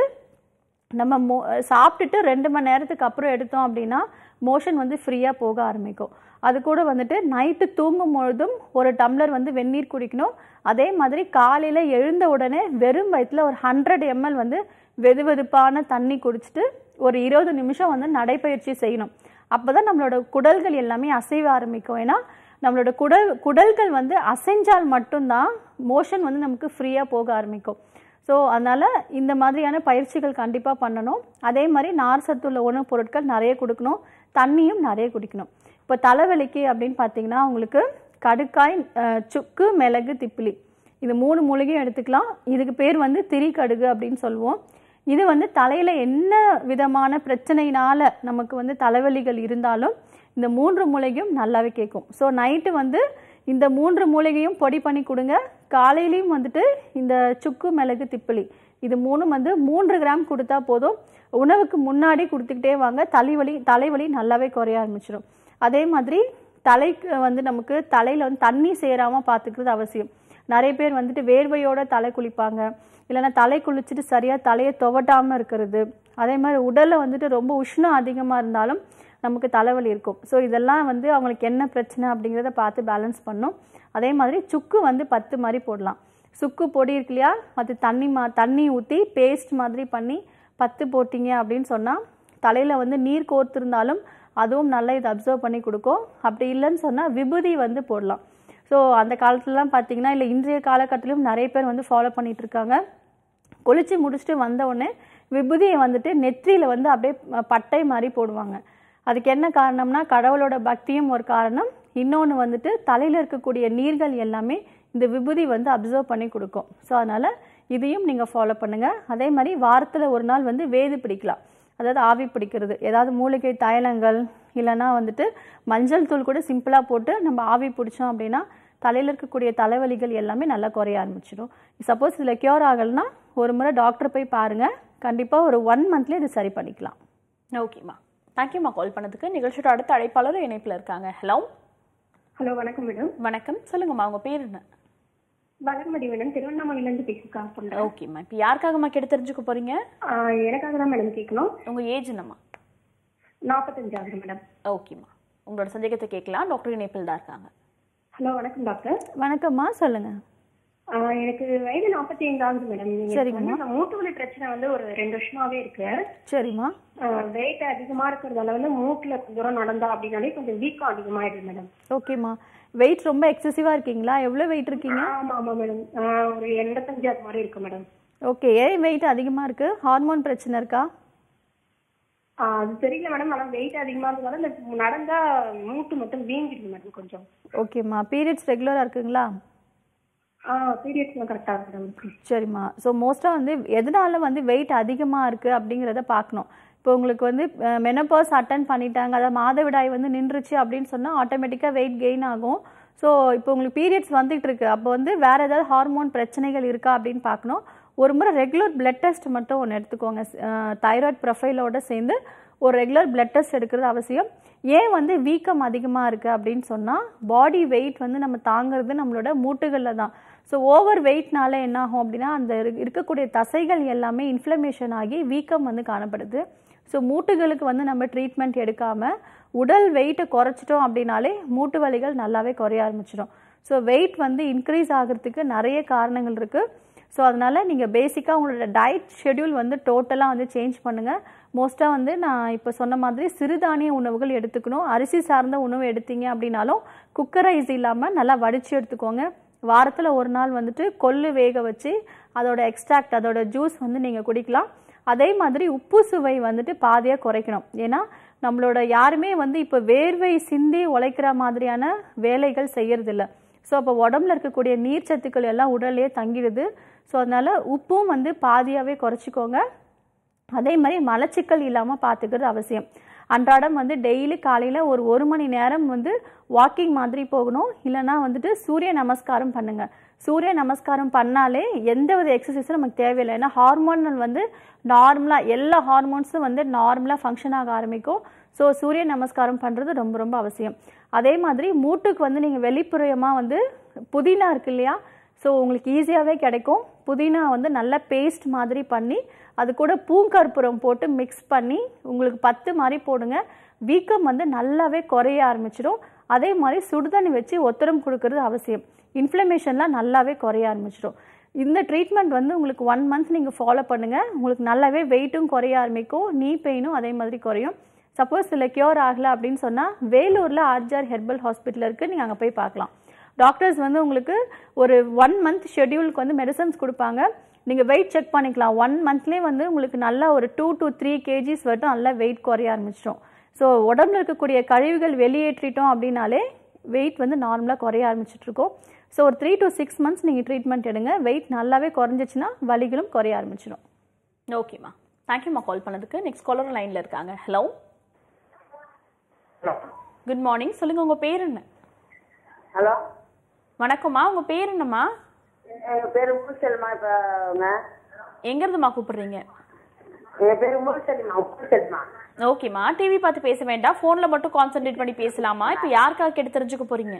Speaker 2: நம்ம மோ சாப்பிட்டுட்டு ரெண்டு மணி நேரத்துக்கு அப்புறம் எடுத்தோம் அப்படின்னா மோஷன் வந்து ஃப்ரீயாக போக ஆரம்பிக்கும். அது கூட வந்துட்டு நைட்டு தூங்கும் பொழுதும் ஒரு டம்ளர் வந்து வெந்நீர் குடிக்கணும். அதே மாதிரி காலையில் எழுந்த உடனே வெறும் வயிற்றில் ஒரு ஹண்ட்ரட் எம்எல் வந்து வெது வெதுப்பான தண்ணி குடிச்சிட்டு ஒரு இருபது நிமிஷம் வந்து நடைப்பயிற்சி செய்யணும். அப்போ தான் நம்மளோட குடல்கள் எல்லாமே அசைவ ஆரம்பிக்கும். ஏன்னா நம்மளோட குடல் குடல்கள் வந்து அசைஞ்சால் மட்டும்தான் மோஷன் வந்து நமக்கு ஃப்ரீயாக போக ஆரம்பிக்கும். ஸோ அதனால் இந்த மாதிரியான பயிற்சிகள் கண்டிப்பாக பண்ணணும். அதே மாதிரி நார் சத்துள்ள உணவுப் பொருட்கள் நிறைய கொடுக்கணும், தண்ணியும் நிறைய குடிக்கணும். இப்போ தலைவலிக்கு அப்படின்னு பார்த்தீங்கன்னா உங்களுக்கு கடுக்காய், சுக்கு, மிளகு, திப்பிலி இது மூணு மூலிகையும் எடுத்துக்கலாம். இதுக்கு பேர் வந்து திரி கடுகு அப்படின்னு சொல்லுவோம். இது வந்து தலையில் என்ன விதமான பிரச்சனையினால் நமக்கு வந்து தலைவலிகள் இருந்தாலும் இந்த மூன்று மூலிகையும் நல்லாவே கேட்கும். ஸோ நைட்டு வந்து இந்த மூன்று மூலிகையும் பொடி பண்ணி கொடுங்க. காலையிலையும் வந்துட்டு இந்த சுக்கு, மிளகு, திப்பிலி இது மூணும் வந்து மூன்று கிராம் கொடுத்தா போதும். உணவுக்கு முன்னாடி கொடுத்துக்கிட்டே வாங்க. தலைவலி தலைவலி நல்லாவே குறைய ஆரம்பிச்சிடும். அதே மாதிரி தலைக்கு வந்து நமக்கு தலையில் வந்து தண்ணி சேராமல் பார்த்துக்கிறது அவசியம். நிறைய பேர் வந்துட்டு வேர்வையோட தலை குளிப்பாங்க, இல்லைன்னா தலை குளிச்சுட்டு சரியாக தலையை துவட்டாமல் இருக்கிறது. அதே மாதிரி உடலில் வந்துட்டு ரொம்ப உஷ்ணம் அதிகமாக இருந்தாலும் நமக்கு தலைவலி இருக்கும். ஸோ இதெல்லாம் வந்து அவங்களுக்கு என்ன பிரச்சனை அப்படிங்கிறத பார்த்து பேலன்ஸ் பண்ணும். அதே மாதிரி சுக்கு வந்து பத்து மாதிரி போடலாம். சுக்கு பொடி இருக்கு இல்லையா, அது தண்ணி மா தண்ணி ஊற்றி பேஸ்ட் மாதிரி பண்ணி பத்து போட்டிங்க அப்படின்னு சொன்னால் தலையில் வந்து நீர் கோர்த்துருந்தாலும் அதுவும் நல்லா இதை அப்சர்வ் பண்ணி கொடுக்கும். அப்படி இல்லைன்னு சொன்னால் விபூதி வந்து போடலாம். ஸோ அந்த காலத்துலலாம் பார்த்தீங்கன்னா இல்லை இன்றைய காலகட்டத்திலும் நிறைய பேர் வந்து ஃபாலோ பண்ணிகிட்டு இருக்காங்க. குளித்து முடிச்சுட்டு வந்த உடனே விபூதியை வந்துட்டு நெற்றியில் வந்து அப்படியே பட்டை மாதிரி போடுவாங்க. அதுக்கு என்ன காரணம்னா கடவுளோட பக்தியும் ஒரு காரணம், இன்னொன்று வந்துட்டு தலையில் இருக்கக்கூடிய நீர்கள் எல்லாமே இந்த விபூதி வந்து அப்சர்வ் பண்ணி கொடுக்கும். ஸோ அதனால் இதையும் நீங்கள் ஃபாலோ பண்ணுங்கள். அதே மாதிரி வாரத்தில் ஒரு நாள் வந்து வேது பிடிக்கலாம், அதாவது ஆவி பிடிக்கிறது. ஏதாவது மூலிகை தைலங்கள் இல்லைன்னா வந்துட்டு மஞ்சள் தூள் கூட சிம்பிளாக போட்டு நம்ம ஆவி பிடிச்சோம் அப்படின்னா தலையில் இருக்கக்கூடிய தலைவலிகள் எல்லாமே நல்லா குறைய ஆரம்பிச்சிடும். சப்போஸ் இதில் க்யூர் ஆகலைன்னா ஒரு முறை டாக்டர் போய் பாருங்கள். கண்டிப்பாக ஒரு ஒன் மந்த்லேயே இது சரி பண்ணிக்கலாம்.
Speaker 1: ஓகேம்மா, தேங்க்யூம்மா கால் பண்ணதுக்கு. நிகழ்ச்சியோட அடுத்த அழைப்பாளர் இணைப்பில் இருக்காங்க. ஹலோ
Speaker 3: ஹலோ வணக்கம் மேடம்.
Speaker 1: வணக்கம், சொல்லுங்கம்மா உங்கள் பேர் என்ன?
Speaker 3: வளர்மதி மேடம், திருவண்ணாமலையிலேருந்து பேசிக்கா பண்ணுறேன்.
Speaker 1: ஓகேம்மா, இப்போ யாருக்காகம்மா கேட்டு தெரிஞ்சுக்க போகிறீங்க?
Speaker 3: எனக்காக தான் மேடம் கேட்கணும்.
Speaker 1: உங்கள் ஏஜ் என்னம்மா?
Speaker 3: நாற்பத்தஞ்சாவது மேடம்.
Speaker 1: ஓகேம்மா, உங்களோட சந்தேகத்தை கேட்கலாம். டாக்டர் இணைப்பில் தான் இருக்காங்க.
Speaker 3: ஹலோ வணக்கம் டாக்டர்.
Speaker 2: வணக்கம்மா, சொல்லுங்கள்.
Speaker 3: எனக்கு வயது நாற்பத்தி ஐந்து ஆகுது மேடம். சரிங்கம்மா. மூட்டு வலி பிரச்சனை வந்து ஒரு ரெண்டு வருஷமாவே இருக்கு.
Speaker 2: சரிம்மா.
Speaker 3: வெயிட் அதிகமா இருக்கிறதால வந்து மூட்டுல கொஞ்சம் தூரம் நடந்தா அப்படின்னாலே கொஞ்சம் வீக்கம் அதிகமாயிடுது மேடம்.
Speaker 2: ஓகேம்மா, வெயிட் ரொம்ப எக்ஸசிவா இருக்கீங்களா? எவ்வளவு வெயிட் இருக்கீங்க?
Speaker 3: ஆமா ஆமா மேடம், ஒரு எண்பத்தஞ்சு அது மாதிரி இருக்கு மேடம்.
Speaker 2: ஓகே, ஏன் வெயிட் அதிகமா இருக்கு? ஹார்மோன் பிரச்சனை இருக்கா?
Speaker 3: அது தெரியல மேடம், ஆனா வெயிட் அதிகமா இருந்ததால இந்த நடந்தா மூட்டு மட்டும் வீங்கிடுது மேடம் கொஞ்சம்.
Speaker 2: ஓகேம்மா, பீரியட்ஸ் ரெகுலரா இருக்குங்களா?
Speaker 3: ஆ பீரியட்ஸ்லாம் கரெக்டாக இருக்கு மேடம்.
Speaker 2: சரிம்மா. ஸோ மோஸ்ட்டாக வந்து எதனால வந்து வெயிட் அதிகமாக இருக்குது அப்படிங்கிறத பார்க்கணும். இப்போ உங்களுக்கு வந்து மெனோபாஸ் அட்டன் பண்ணிட்டாங்க, அதாவது மாதவிடாய் வந்து நின்றுச்சு அப்படின்னு சொன்னால் ஆட்டோமேட்டிக்காக வெயிட் கெயின் ஆகும். ஸோ இப்போ உங்களுக்கு பீரியட்ஸ் வந்துகிட்டு இருக்கு, அப்போ வந்து வேறு ஏதாவது ஹார்மோன் பிரச்சனைகள் இருக்கா அப்படின்னு பார்க்கணும். ஒரு முறை ரெகுலர் பிளட் டெஸ்ட் மட்டும் ஒன்று எடுத்துக்கோங்க. தைராய்டு ப்ரொஃபைலோடு சேர்ந்து ஒரு ரெகுலர் பிளட் டெஸ்ட் எடுக்கிறது அவசியம். ஏன் வந்து வீக்கம் அதிகமாக இருக்குது அப்படின்னு சொன்னால் பாடி வெயிட் வந்து நம்ம தாங்கிறது நம்மளோட மூட்டுகளில் தான். ஸோ ஓவர் வெயிட்னால என்ன ஆகும் அப்படின்னா அந்த இருக்கக்கூடிய தசைகள் எல்லாமே இன்ஃப்ளமேஷன் ஆகி வீக்கம் வந்து காணப்படுது. ஸோ மூட்டுகளுக்கு வந்து நம்ம ட்ரீட்மெண்ட் எடுக்காமல் உடல் வெயிட்டை குறைச்சிட்டோம் அப்படின்னாலே மூட்டு வலிகள் நல்லாவே குறைய ஆரம்பிச்சிடும். ஸோ வெயிட் வந்து இன்க்ரீஸ் ஆகிறதுக்கு நிறைய காரணங்கள் இருக்குது. ஸோ அதனால் நீங்கள் பேசிக்காக உங்களோட டயட் ஷெட்யூல் வந்து டோட்டலாக வந்து சேஞ்ச் பண்ணுங்கள். மோஸ்ட்டாக வந்து நான் இப்போ சொன்ன மாதிரி சிறுதானிய உணவுகள் எடுத்துக்கணும். அரிசி சார்ந்த உணவு எடுத்தீங்க அப்படின்னாலும் குக்கர் ரைஸ் இல்லாமல் நல்லா வடித்து எடுத்துக்கோங்க. வாரத்தில் ஒரு நாள் வந்துட்டு கொள்ளு வேக வச்சு அதோட எக்ஸ்ட்ராக்ட் அதோட ஜூஸ் வந்து நீங்கள் குடிக்கலாம். அதே மாதிரி உப்பு சுவை வந்துட்டு பாதியாக குறைக்கணும். ஏன்னா நம்மளோட யாருமே வந்து இப்போ வேர்வை சிந்தி உழைக்கிற மாதிரியான வேலைகள் செய்யறதில்ல. ஸோ அப்போ உடம்புல இருக்கக்கூடிய நீர் சத்துக்கள் எல்லாம் உடல்லையே தங்கிடுது. ஸோ அதனால் உப்பும் வந்து பாதியாகவே குறைச்சிக்கோங்க. அதே மாதிரி மலச்சிக்கல் இல்லாமல் பார்த்துக்கிறது அவசியம். அன்றாடம் வந்து டெய்லி காலையில் ஒரு ஒரு மணி நேரம் வந்து வாக்கிங் மாதிரி போகணும். இல்லைனா வந்துட்டு சூரிய நமஸ்காரம் பண்ணுங்கள். சூரிய நமஸ்காரம் பண்ணாலே எந்த வித எக்ஸசைஸும் நமக்கு தேவையில்லை. ஏன்னா ஹார்மோன்கள் வந்து நார்மலாக எல்லா ஹார்மோன்ஸும் வந்து நார்மலாக ஃபங்க்ஷன் ஆக ஆரம்பிக்கும். ஸோ சூரிய நமஸ்காரம் பண்ணுறது ரொம்ப ரொம்ப அவசியம். அதே மாதிரி மூட்டுக்கு வந்து நீங்கள் வெளிப்புறமாக வந்து புதினா இருக்கு இல்லையா, ஸோ உங்களுக்கு ஈஸியாகவே கிடைக்கும். புதினா வந்து நல்ல பேஸ்ட் மாதிரி பண்ணி அது கூட பூங்கற்பூரம் போட்டு மிக்ஸ் பண்ணி உங்களுக்கு பத்து மாதிரி போடுங்க. வீக்கம் வந்து நல்லாவே குறைய ஆரம்பிச்சிடும். அதே மாதிரி சுடுதண்ணி வச்சு ஒத்தரம் கொடுக்கறது அவசியம். இன்ஃப்ளமேஷன்லாம் நல்லாவே குறைய ஆரம்பிச்சிடும். இந்த ட்ரீட்மெண்ட் வந்து உங்களுக்கு ஒன் மந்த் நீங்கள் ஃபாலோ பண்ணுங்கள். உங்களுக்கு நல்லாவே வெயிட்டும் குறைய ஆரம்பிக்கும், நீ பெயினும் அதே மாதிரி குறையும். சப்போஸ் இதில் க்யூர் ஆகலை அப்படின்னு சொன்னால் வேலூரில் ஆர்ஜிஆர் ஹெர்பல் ஹாஸ்பிட்டல் இருக்குது, நீங்கள் அங்கே போய் பார்க்கலாம். டாக்டர்ஸ் வந்து உங்களுக்கு ஒரு ஒன் மந்த் ஷெட்யூலுக்கு வந்து மெடிசன்ஸ் கொடுப்பாங்க. நீங்கள் வெயிட் செக் பண்ணிக்கலாம். ஒன் மந்த்லேயே வந்து உங்களுக்கு நல்லா ஒரு டூ டு த்ரீ கேஜிஸ் வரைக்கும் நல்லா வெயிட் குறைய ஆரம்பிச்சிடும். ஸோ உடம்புல இருக்கக்கூடிய கழிவுகள் வெளியேற்றிட்டோம் அப்படின்னாலே வெயிட் வந்து நார்மலாக குறைய ஆரம்பிச்சிட்ருக்கோம். ஸோ ஒரு த்ரீ டு சிக்ஸ் மந்த்ஸ் நீங்கள் ட்ரீட்மெண்ட் எடுங்க. வெயிட் நல்லாவே குறைஞ்சிச்சுன்னா வலிகளும் குறைய ஆரம்பிச்சிடும்.
Speaker 1: ஓகேம்மா, தேங்க்யூம்மா கால் பண்ணதுக்கு. நெக்ஸ்ட் காலர் லைனில் இருக்காங்க. Hello, good morning. சொல்லுங்கள், உங்கள் பேர் என்ன?
Speaker 5: ஹலோ,
Speaker 1: வணக்கம்மா, உங்கள் பேர் என்னம்மா?
Speaker 5: எங்கள் பேர் முழுசெல்மா. இப்போங்க
Speaker 1: எங்கேருந்துமா கூப்பிடுறீங்க?
Speaker 5: என் பேர் முழுசெல்மா. முழுசெல்மா.
Speaker 1: ஓகேம்மா, டிவி பார்த்து பேச வேண்டாம், ஃபோனில் மட்டும் கான்சென்ட்ரேட் பண்ணி பேசலாமா? இப்போ யாருக்காக கேட்டு தெரிஞ்சுக்க போகிறீங்க?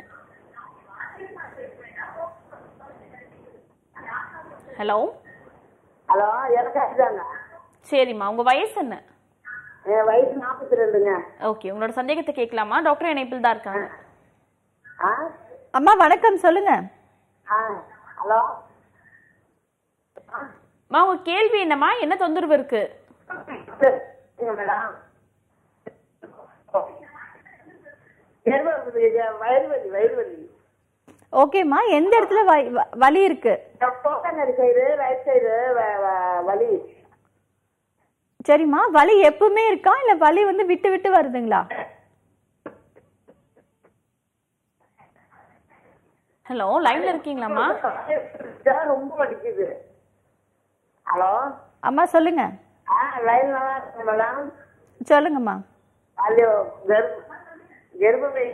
Speaker 1: ஹலோ
Speaker 5: ஹலோ, எனக்காக.
Speaker 1: சரிம்மா, உங்கள் வயசு என்ன?
Speaker 5: என் வயசு நாற்பத்தி ரெண்டுங்க.
Speaker 1: ஓகே, உங்களோட சந்தேகத்தை கேட்கலாமா? டாக்டர் இணைப்பில் தான் இருக்காங்க.
Speaker 5: ஆ
Speaker 2: அம்மா வணக்கம், சொல்லுங்க.
Speaker 5: ஆ ஹலோ
Speaker 1: அம்மா, உங்க கேள்வி என்னம்மா? என்ன தொந்தரவு இருக்கு?
Speaker 5: மேடம், வயிறு வலி வயிறு வலி.
Speaker 2: ஓகேம்மா, எந்த இடத்துல வலி இருக்கு?
Speaker 5: சைடு ரைட் சைடு வலி.
Speaker 2: சரிம்மா, வலி எப்பவுமே இருக்கா இல்ல வலி வந்து விட்டு விட்டு வருதுங்களா?
Speaker 1: ஹலோ, லைன்ல இருக்கீங்களாம்மா?
Speaker 5: ரொம்ப வலிக்குது. ஹலோ
Speaker 2: அம்மா சொல்லுங்க.
Speaker 5: ஆ லைன்ல தான் இருக்கேன் மேடம்.
Speaker 2: சொல்லுங்கம்மா.
Speaker 5: அது கர்ப்பமே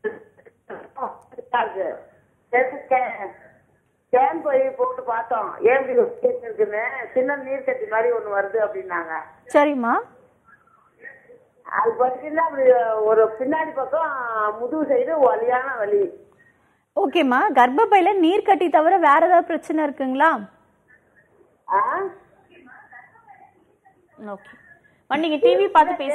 Speaker 5: ஸ்கேன் போய் போட்டு பார்த்தோம். ஏன் இருக்குன்னு சின்ன நீர் கட்டி மாதிரி ஒண்ணு வருது அப்படின்னாங்க.
Speaker 2: சரிம்மா.
Speaker 5: அது பார்த்தீங்கன்னா அப்படி ஒரு பின்னாடி பக்கம் முதுகு சைடு வலியான வலி.
Speaker 2: ஓகேம்மா, கர்ப்பப்பையில நீர் கட்டி தவிர வேற ஏதாவது பிரச்சனை இருக்குங்களா?
Speaker 5: ஆ
Speaker 1: ஓகே, நீங்க டிவி பார்த்து பேச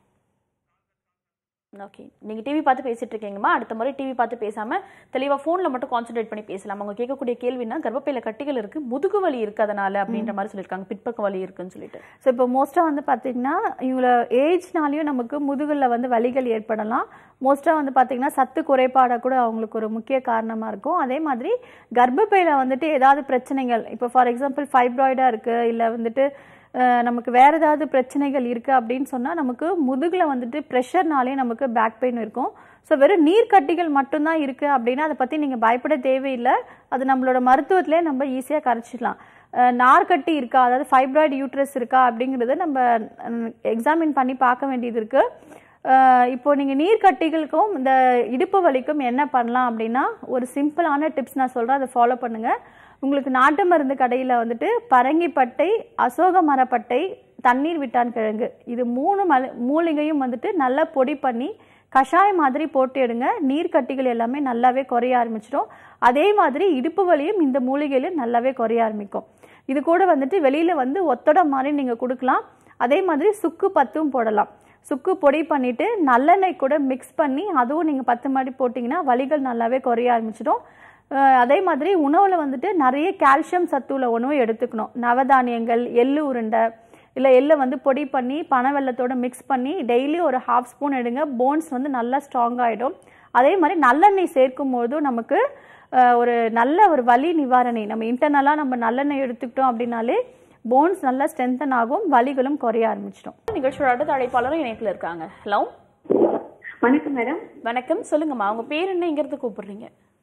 Speaker 1: ஓகே நீங்கள் டிவி பார்த்து பேசிட்டு இருக்கீங்கம்மா. அடுத்த முறை டிவி பார்த்து பேசாமல் தெளிவாக ஃபோனில் மட்டும் கான்சன்ட்ரேட் பண்ணி பேசலாம். அவங்க கேட்கக்கூடிய கேள்வினா கர்ப்பப்பையில் கட்டிகள் இருக்குது, முதுகு வலி இருக்குது, அதனால அப்படின்ற மாதிரி சொல்லியிருக்காங்க, பிற்பக்க வலி இருக்குன்னு சொல்லிட்டு.
Speaker 2: ஸோ இப்போ மோஸ்ட்டாக வந்து பார்த்தீங்கன்னா இவங்கள ஏஜ்னாலையும் நமக்கு முதுகில் வந்து வலிகள் ஏற்படலாம். மோஸ்ட்டாக வந்து பார்த்தீங்கன்னா சத்து குறைபாடாக கூட அவங்களுக்கு ஒரு முக்கிய காரணமாக இருக்கும். அதே மாதிரி கர்ப்பப்பையில் வந்துட்டு ஏதாவது பிரச்சனைகள், இப்போ ஃபார் எக்ஸாம்பிள் ஃபைப்ராய்டாக இருக்குது, இல்லை வந்துட்டு நமக்கு வேறு ஏதாவது பிரச்சனைகள் இருக்குது அப்படின்னு சொன்னால் நமக்கு முதுகில் வந்துட்டு ப்ரெஷர்னாலே நமக்கு பேக் பெயின் இருக்கும். ஸோ வெறும் நீர்க்கட்டிகள் மட்டும்தான் இருக்குது அப்படின்னா அதை பற்றி நீங்கள் பயப்பட தேவையில்லை. அது நம்மளோட மருத்துவத்திலே நம்ம ஈஸியாக கரைச்சிடலாம். நார்க்கட்டி இருக்கா, அதாவது ஃபைப்ராய்டு யூட்ரஸ் இருக்கா அப்படிங்கிறத நம்ம எக்ஸாமின் பண்ணி பார்க்க வேண்டியது இருக்குது. இப்போ நீங்கள் நீர்க்கட்டிகளுக்கும் இந்த இடுப்பு வலிக்கும் என்ன பண்ணலாம் அப்படின்னா ஒரு சிம்பிளான டிப்ஸ் நான் சொல்கிறேன், அதை ஃபாலோ பண்ணுங்கள். உங்களுக்கு நாட்டு மருந்து கடையில் வந்துட்டு பரங்கிப்பட்டை, அசோக மரப்பட்டை, தண்ணீர் விட்டான் கிழங்கு, இது மூணு மல மூலிகையும் வந்துட்டு நல்லா பொடி பண்ணி கஷாயம் மாதிரி போட்டு எடுங்க. நீர்க்கட்டிகள் எல்லாமே நல்லாவே குறைய ஆரம்பிச்சிடும். அதே மாதிரி இடுப்பு வலியும் இந்த மூலிகையிலும் நல்லாவே குறைய ஆரம்பிக்கும். இது கூட வந்துட்டு வெளியில் வந்து ஒத்தடை மாதிரி நீங்கள் கொடுக்கலாம். அதே மாதிரி சுக்கு பத்தும் போடலாம். சுக்கு பொடி பண்ணிவிட்டு நல்லெண்ணெய் கூட மிக்ஸ் பண்ணி அதுவும் நீங்கள் பத்து மாதிரி போட்டிங்கன்னா வலிகள் நல்லாவே குறைய ஆரம்பிச்சிடும். அதே மாதிரி உணவில் வந்துட்டு நிறைய கால்சியம் சத்துள்ள உணவு எடுத்துக்கணும். நவதானியங்கள், எள்ளு உருண்டை, இல்லை எள்ளை வந்து பொடி பண்ணி பனை வெல்லத்தோடு மிக்ஸ் பண்ணி டெய்லி ஒரு ஹாஃப் ஸ்பூன் எடுங்க. போன்ஸ் வந்து நல்லா ஸ்ட்ராங் ஆகிடும். அதே மாதிரி நல்லெண்ணெய் சேர்க்கும் போதும் நமக்கு ஒரு நல்ல ஒரு வலி நிவாரணி. நம்ம இன்டர்னலாக நம்ம நல்லெண்ணெய் எடுத்துக்கிட்டோம் அப்படின்னாலே போன்ஸ் நல்லா ஸ்ட்ரென்தன் ஆகும், வலிகளும் குறைய ஆரம்பிச்சிடும்.
Speaker 1: நிகழ்ச்சியோட அடுத்த அழைப்பாளரும் இணைப்பில் இருக்காங்க. ஹலோ
Speaker 6: வணக்கம் மேடம்.
Speaker 1: வணக்கம், சொல்லுங்கம்மா, உங்க பேர் என்ன, எங்கிருந்து கூப்பிடுறீங்க?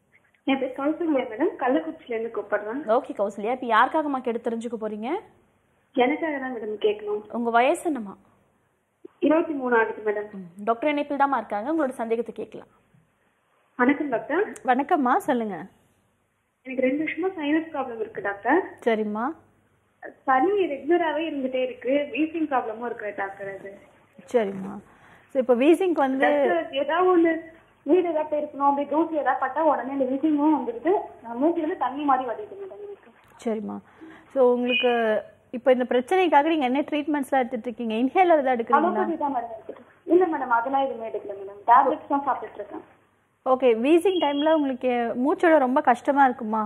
Speaker 6: என் பேர் கௌசல்யா மேடம், கள்ளக்குறிச்சிலேருந்து கூப்பிடுறேன்.
Speaker 1: ஓகே கௌசல்யா, இப்போ யாருக்காகம்மா கேட்டு தெரிஞ்சுக்க போறீங்க?
Speaker 6: எனக்காக தான் மேடம் கேட்கணும்.
Speaker 1: உங்க வயசு என்னம்மா?
Speaker 6: இருபத்தி மூணு ஆகுது மேடம்.
Speaker 1: டாக்டர் இணைப்பில் தாம்மா இருக்காங்க, உங்களோட சந்தேகத்தை கேட்கலாம்.
Speaker 6: வணக்கம் டாக்டர்.
Speaker 2: வணக்கம்மா, சொல்லுங்க.
Speaker 6: எனக்கு ரெண்டு வருஷமா சைனஸ் ப்ராப்ளம் இருக்கு டாக்டர்.
Speaker 2: சரிம்மா.
Speaker 6: சளி ரெகுலராகவே இருந்துட்டே இருக்கு, வீசிங் ப்ராப்ளமும் இருக்கு டாக்டர். அது
Speaker 2: சரிம்மா. ஸோ இப்போ வீசிங்க்கு வந்து
Speaker 6: ஏதாவது ஒன்று வீடு ஏதாவது பெருக்கணும், அப்படி தூசி ஏதாவது பட்டா உடனே இந்த வீசிங்கும் வந்துடுது, மூச்சுலேருந்து தண்ணி மாதிரி வடிது மேடம் எனக்கு.
Speaker 2: சரிம்மா. ஸோ உங்களுக்கு இப்போ இந்த பிரச்சனைக்காக நீங்கள் என்ன ட்ரீட்மெண்ட்ஸ்லாம் எடுத்துட்டு இருக்கீங்க? இன்ஹேலர் தான் எடுக்கிறீங்களா?
Speaker 6: தான் மேடம் எடுத்துட்டு. இல்லை மேடம், அதெல்லாம் எதுவுமே எடுக்கல மேடம், டேப்லெட்ஸ் தான் சாப்பிட்டுட்டு இருக்கேன்.
Speaker 2: ஓகே. வீசிங் டைமில் உங்களுக்கு மூச்சோட ரொம்ப கஷ்டமாக இருக்குமா?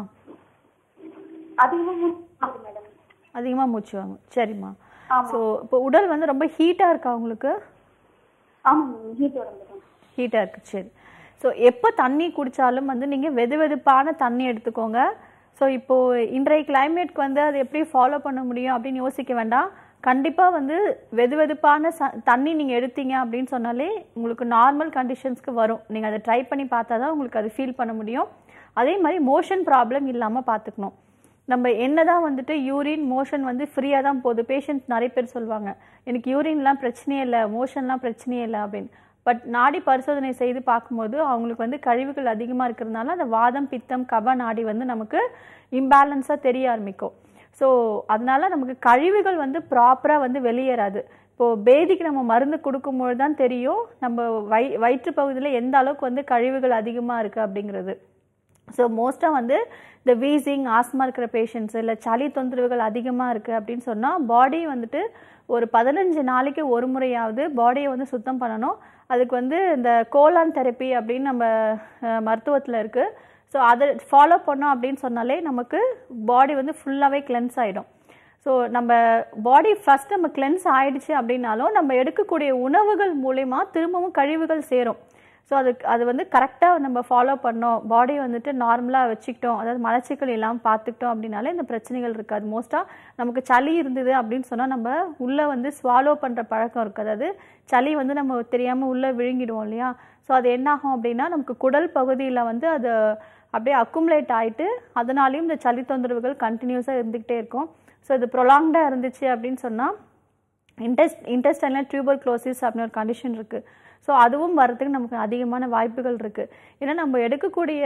Speaker 6: அதிகமாக மூச்சு மேடம்.
Speaker 2: அதிகமாக மூச்சு வாங்கும். சரிம்மா. ஸோ இப்போ உடல் வந்து ரொம்ப ஹீட்டாக இருக்கா உங்களுக்கு?
Speaker 6: ஆமாம் மேம், ஹீட்டோட மேடம்.
Speaker 2: ஹீட்டாக இருக்குது. சரி. ஸோ எப்போ தண்ணி குடித்தாலும் வந்து நீங்கள் வெது வெதுப்பான தண்ணி எடுத்துக்கோங்க. ஸோ இப்போது இன்றைய கிளைமேட்க்கு வந்து அது எப்படி ஃபாலோ பண்ண முடியும் அப்படின்னு யோசிக்க வேண்டாம். கண்டிப்பாக வந்து வெது வெதுப்பான ச தண்ணி நீங்கள் எடுத்தீங்க அப்படின்னு சொன்னாலே உங்களுக்கு நார்மல் கண்டிஷன்ஸ்க்கு வரும். நீங்கள் அதை ட்ரை பண்ணி பார்த்தா தான் உங்களுக்கு அது ஃபீல் பண்ண முடியும். அதே மாதிரி மோஷன் ப்ராப்ளம் இல்லாமல் பார்த்துக்கணும். நம்ம என்ன தான் வந்துட்டு யூரின் மோஷன் வந்து ஃப்ரீயாக தான் போகுது. பேஷண்ட்ஸ் நிறைய பேர் சொல்லுவாங்க, எனக்கு யூரின்லாம் பிரச்சனையே இல்லை, மோஷன்லாம் பிரச்சனையே இல்லை அப்படின்னு. பட் நாடி பரிசோதனை செய்து பார்க்கும்போது அவங்களுக்கு வந்து கழிவுகள் அதிகமாக இருக்கிறதுனால அந்த வாதம், பித்தம், கப நாடி வந்து நமக்கு இம்பேலன்ஸாக தெரிய ஆரம்பிக்கும். ஸோ அதனால நமக்கு கழிவுகள் வந்து ப்ராப்பராக வந்து வெளியேறாது. இப்போது பேதிக்கு நம்ம மருந்து கொடுக்கும்போது தான் தெரியும் நம்ம வய வயிற்று பகுதியில் எந்த அளவுக்கு வந்து கழிவுகள் அதிகமாக இருக்குது அப்படிங்கிறது. ஸோ மோஸ்ட்டாக வந்து இந்த வீசிங், ஆஸ்மா இருக்கிற பேஷண்ட்ஸ் இல்லை சளி தொந்தரவுகள் அதிகமாக இருக்குது அப்படின்னு சொன்னால் பாடி வந்துட்டு ஒரு பதினஞ்சு நாளைக்கு ஒரு முறையாவது பாடியை வந்து சுத்தம் பண்ணணும். அதுக்கு வந்து இந்த கோலான் தெரப்பி அப்படின்னு நம்ம மருத்துவத்தில் இருக்குது. ஸோ அதை ஃபாலோ பண்ணோம் அப்படின்னு சொன்னாலே நமக்கு பாடி வந்து ஃபுல்லாகவே கிளென்ஸ் ஆகிடும். ஸோ நம்ம பாடி ஃபஸ்ட் நம்ம கிளென்ஸ் ஆகிடுச்சு அப்படின்னாலும் நம்ம எடுக்கக்கூடிய உணவுகள் மூலமா திரும்பவும் கழிவுகள் சேரும். ஸோ அதுக்கு அது வந்து கரெக்டாக நம்ம ஃபாலோ பண்ணோம், பாடி வந்துட்டு நார்மலாக வச்சுக்கிட்டோம், அதாவது மலச்சிக்கல் இல்லாமல் பார்த்துக்கிட்டோம் அப்படின்னாலே இந்த பிரச்சனைகள் இருக்காது. மோஸ்ட்டாக நமக்கு சளி இருந்தது அப்படின்னு சொன்னால் நம்ம உள்ளே வந்து ஸ்வாலோ பண்ணுற பழக்கம் இருக்குது. அதாவது சளி வந்து நம்ம தெரியாமல் உள்ளே விழுங்கிடுவோம் இல்லையா? ஸோ அது என்னாகும் அப்படின்னா நமக்கு குடல் பகுதியில் வந்து அது அப்படியே அக்குமுலேட் ஆகிட்டு அதனாலையும் இந்த சளி தொந்தரவுகள் கண்டினியூஸாக இருந்துக்கிட்டே இருக்கும். ஸோ இது ப்ரொலாங்டாக இருந்துச்சு அப்படின்னு சொன்னால் இன்டெஸ்ட் இன்டெஸ்டைனல் டியூபர்குலோசிஸ் அப்படின்னு ஒரு கண்டிஷன் இருக்குது. ஸோ அதுவும் வரதுக்கு நமக்கு அதிகமான வாய்ப்புகள் இருக்குது. ஏன்னா நம்ம எடுக்கக்கூடிய